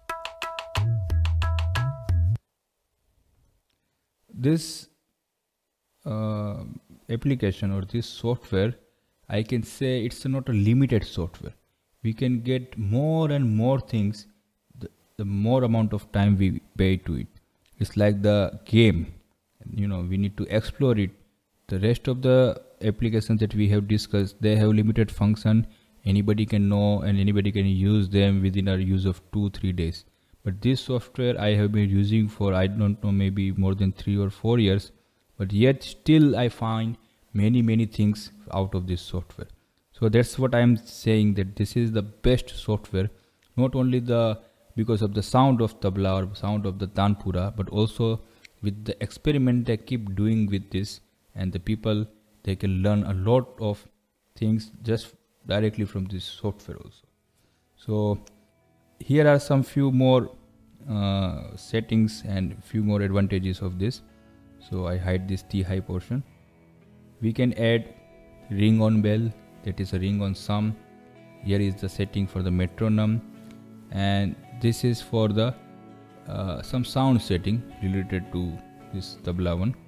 This uh, application or this software, I can say it's not a limited software. We can get more and more things the, the more amount of time we pay to it. It's like the game. you know we need to explore it. The rest of the applications that we have discussed, they have limited function. Anybody can know and anybody can use them within a use of two three days. But this software I have been using for, I don't know, maybe more than three or four years, but yet still I find many many things out of this software. So that's what I am saying, that this is the best software, not only the because of the sound of tabla or sound of the tanpura, but also with the experiment they keep doing with this, and the people, they can learn a lot of things just directly from this software also. So here are some few more uh, settings and few more advantages of this. So I hide this T high portion. We can add ring on bell, that is a ring on sum. Here is the setting for the metronome, and this is for the uh, some sound setting related to this tabla one.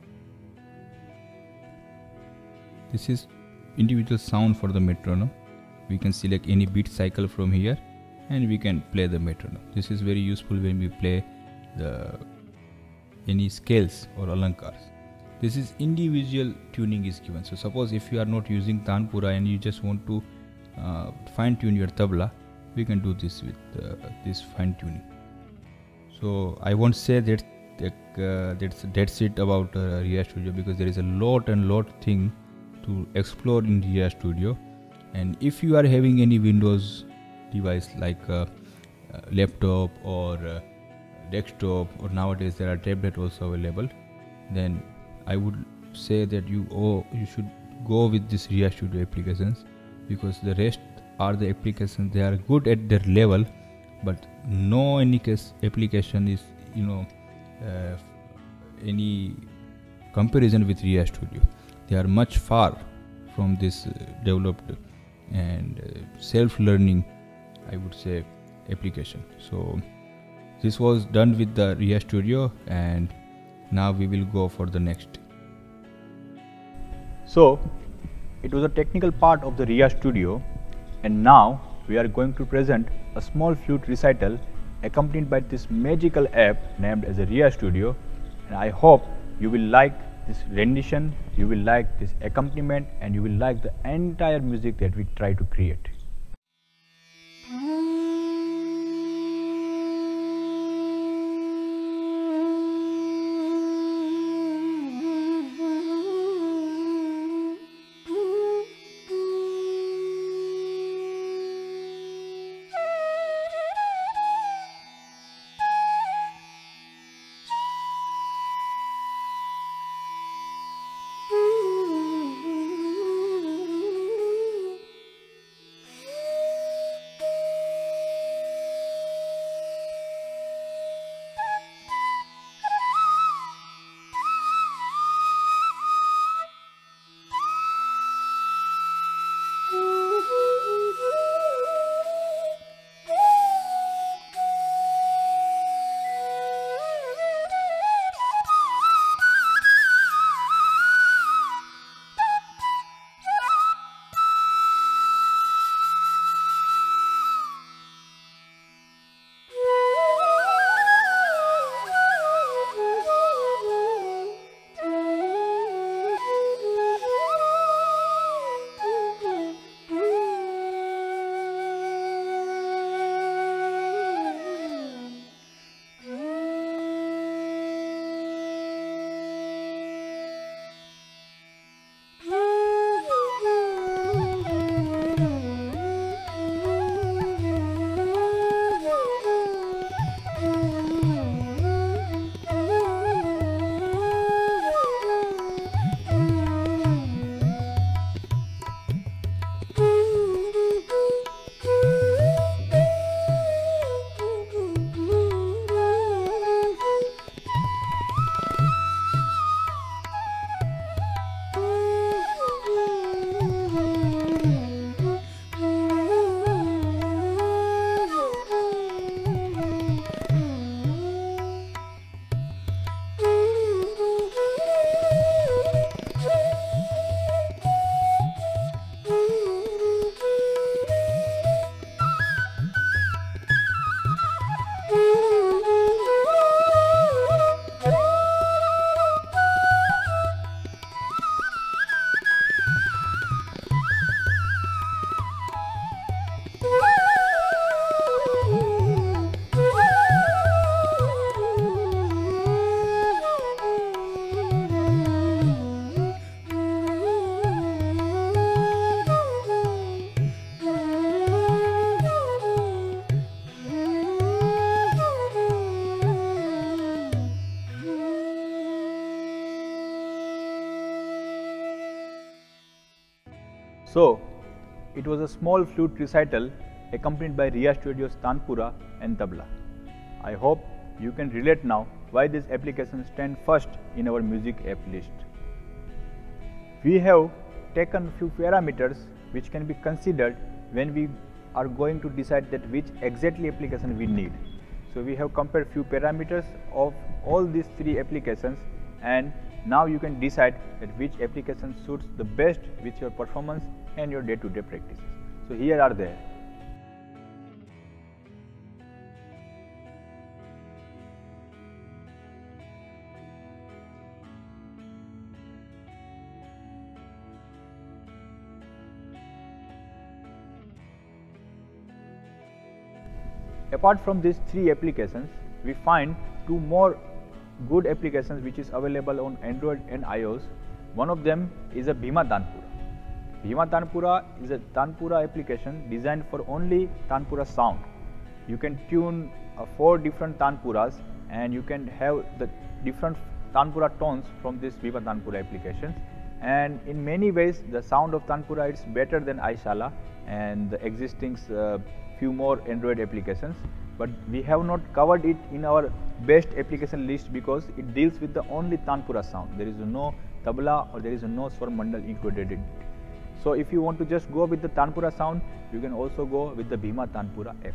This is individual sound for the metronome. We can select any beat cycle from here and we can play the metronome. This is very useful when we play the any scales or alankars. This is individual tuning is given. So suppose if you are not using tanpura and you just want to uh, fine tune your tabla, we can do this with uh, this fine tuning. So I won't say that uh, that's that's it about uh, R I A Studio, because there is a lot and lot thing to explore in R I A Studio. And if you are having any Windows device like a, a laptop or a desktop, or nowadays there are tablet also available, then I would say that you oh you should go with this R I A Studio applications, because the rest are the applications, they are good at their level, but no any case application is you know uh, any comparison with R I A Studio. They are much far from this uh, developed and uh, self-learning, I would say, application. So this was done with the R I A Studio, and now we will go for the next. So it was a technical part of the R I A Studio, and now we are going to present a small flute recital accompanied by this magical app named as a R I A Studio, and I hope you will like this rendition, you will like this accompaniment, and you will like the entire music that we try to create. So, it was a small flute recital accompanied by Ria Studios Tanpura and Tabla. I hope you can relate now why this application stands first in our music app list. We have taken few parameters which can be considered when we are going to decide that which exactly application we need. So we have compared few parameters of all these three applications, and now you can decide that which application suits the best with your performance and your day-to-day practices. So here are they. Apart from these three applications, we find two more good applications which is available on Android and iOS. One of them is a Bhima Tanpura. Bhima Tanpura is a Tanpura application designed for only Tanpura sound. You can tune uh, four different Tanpuras and you can have the different Tanpura tones from this Bhima Tanpura application. And in many ways, the sound of Tanpura is better than Aishala and the existing uh, few more Android applications, but we have not covered it in our best application list because it deals with the only Tanpura sound. There is no tabla or there is no Swar Mandal included in it. So if you want to just go with the Tanpura sound, you can also go with the Bhima Tanpura app.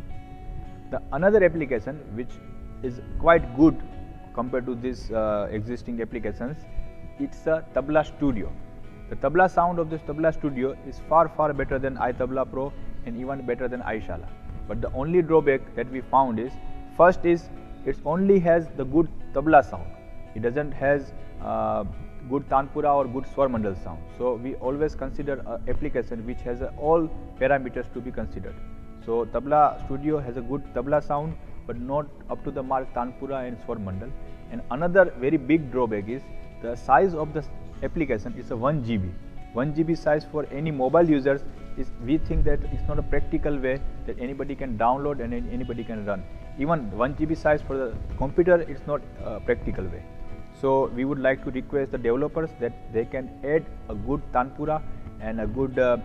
The another application which is quite good compared to these uh, existing applications, it's a Tabla Studio. The Tabla sound of this Tabla Studio is far far better than iTabla Pro and even better than Aishala. But the only drawback that we found is, first is it only has the good Tabla sound. It doesn't has uh, good Tanpura or good Swar Mandal sound. So we always consider an application which has uh, all parameters to be considered. So Tabla Studio has a good Tabla sound but not up to the mark Tanpura and Swar Mandal. And another very big drawback is the size of the application is a one G B. one G B size for any mobile users is, we think that it's not a practical way that anybody can download and anybody can run. Even one G B size for the computer, it's not a practical way. So we would like to request the developers that they can add a good Tanpura and a good uh,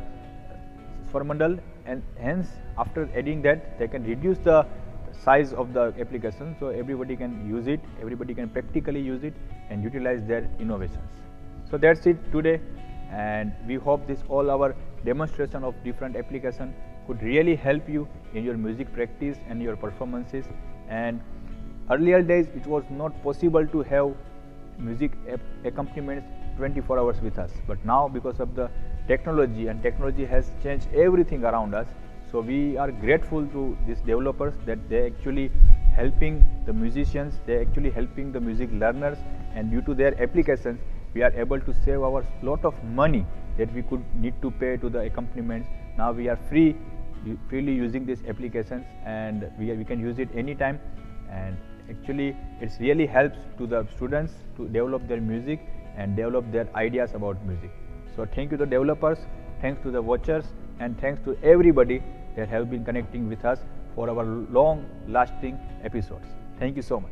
Swar Mandal, and hence after adding that they can reduce the size of the application so everybody can use it, everybody can practically use it and utilize their innovations. So that's it today, and we hope this all our demonstration of different applications could really help you in your music practice and your performances. And earlier days it was not possible to have music accompaniments twenty-four hours with us, but now because of the technology, and technology has changed everything around us, so we are grateful to these developers that they actually helping the musicians, they actually helping the music learners, and due to their applications we are able to save our lot of money that we could need to pay to the accompaniments. Now we are free freely using these applications, and we, are, we can use it anytime, and actually it really helps to the students to develop their music and develop their ideas about music. So thank you to the developers, thanks to the watchers, and thanks to everybody that have been connecting with us for our long lasting episodes. Thank you so much.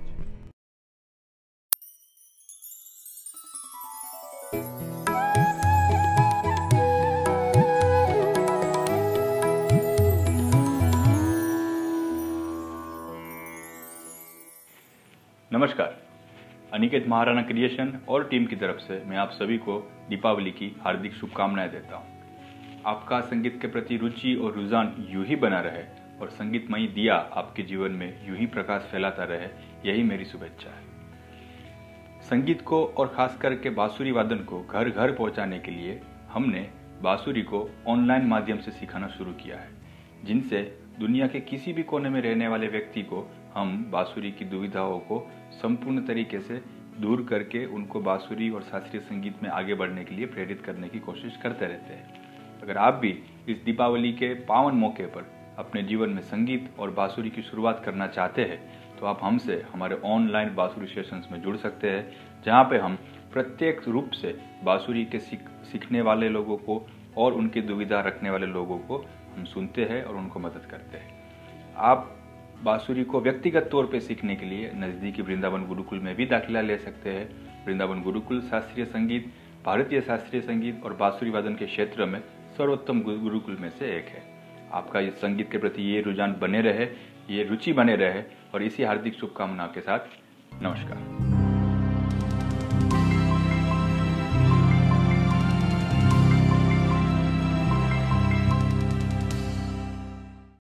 नमस्कार, Aniket Maharana creation और team की तरफ से मैं आप सभी को दीपावली की हार्दिक शुभकामनाएं देता हूं। आपका संगीत के प्रति रुचि और रुझान यूं ही बना रहे और संगीतमयी दिया आपके जीवन में यूं ही प्रकाश फैलाता रहे, यही मेरी शुभेच्छा है। संगीत को और खास करके बांसुरी वादन को घर घर पहुंचाने के लिए हमने बांसुरी को ऑनलाइन माध्यम से सिखाना शुरू किया है, जिनसे दुनिया के किसी भी कोने में रहने वाले व्यक्ति को हम बांसुरी की दुविधाओं को संपूर्ण तरीके से दूर करके उनको बांसुरी और शास्त्रीय संगीत में आगे बढ़ने के लिए प्रेरित करने की कोशिश करते रहते हैं। अगर आप भी इस दीपावली के पावन मौके पर अपने जीवन में संगीत और बांसुरी की शुरुआत करना चाहते हैं तो आप हमसे हमारे ऑनलाइन बांसुरी सेशंस में जुड़ सकते हैं, जहां पे हम प्रत्येक रूप से बांसुरी के सीख सीखने वाले लोगों को और उनकी दुविधा रखने वाले लोगों को हम सुनते हैं और उनको मदद करते हैं। आप बांसुरी को व्यक्तिगत तौर पे सीखने के लिए नज़दीकी वृंदावन गुरुकुल में भी दाखिला ले सकते हैं। वृंदावन गुरुकुल शास्त्रीय संगीत, भारतीय शास्त्रीय संगीत और बांसुरी वादन के क्षेत्र में सर्वोत्तम गुरुकुल में से एक है। आपका इस संगीत के प्रति ये रुझान बने रहे, ये रुचि बने रहे, और इसी हार्दिक शुभकामनाओं के साथ नमस्कार।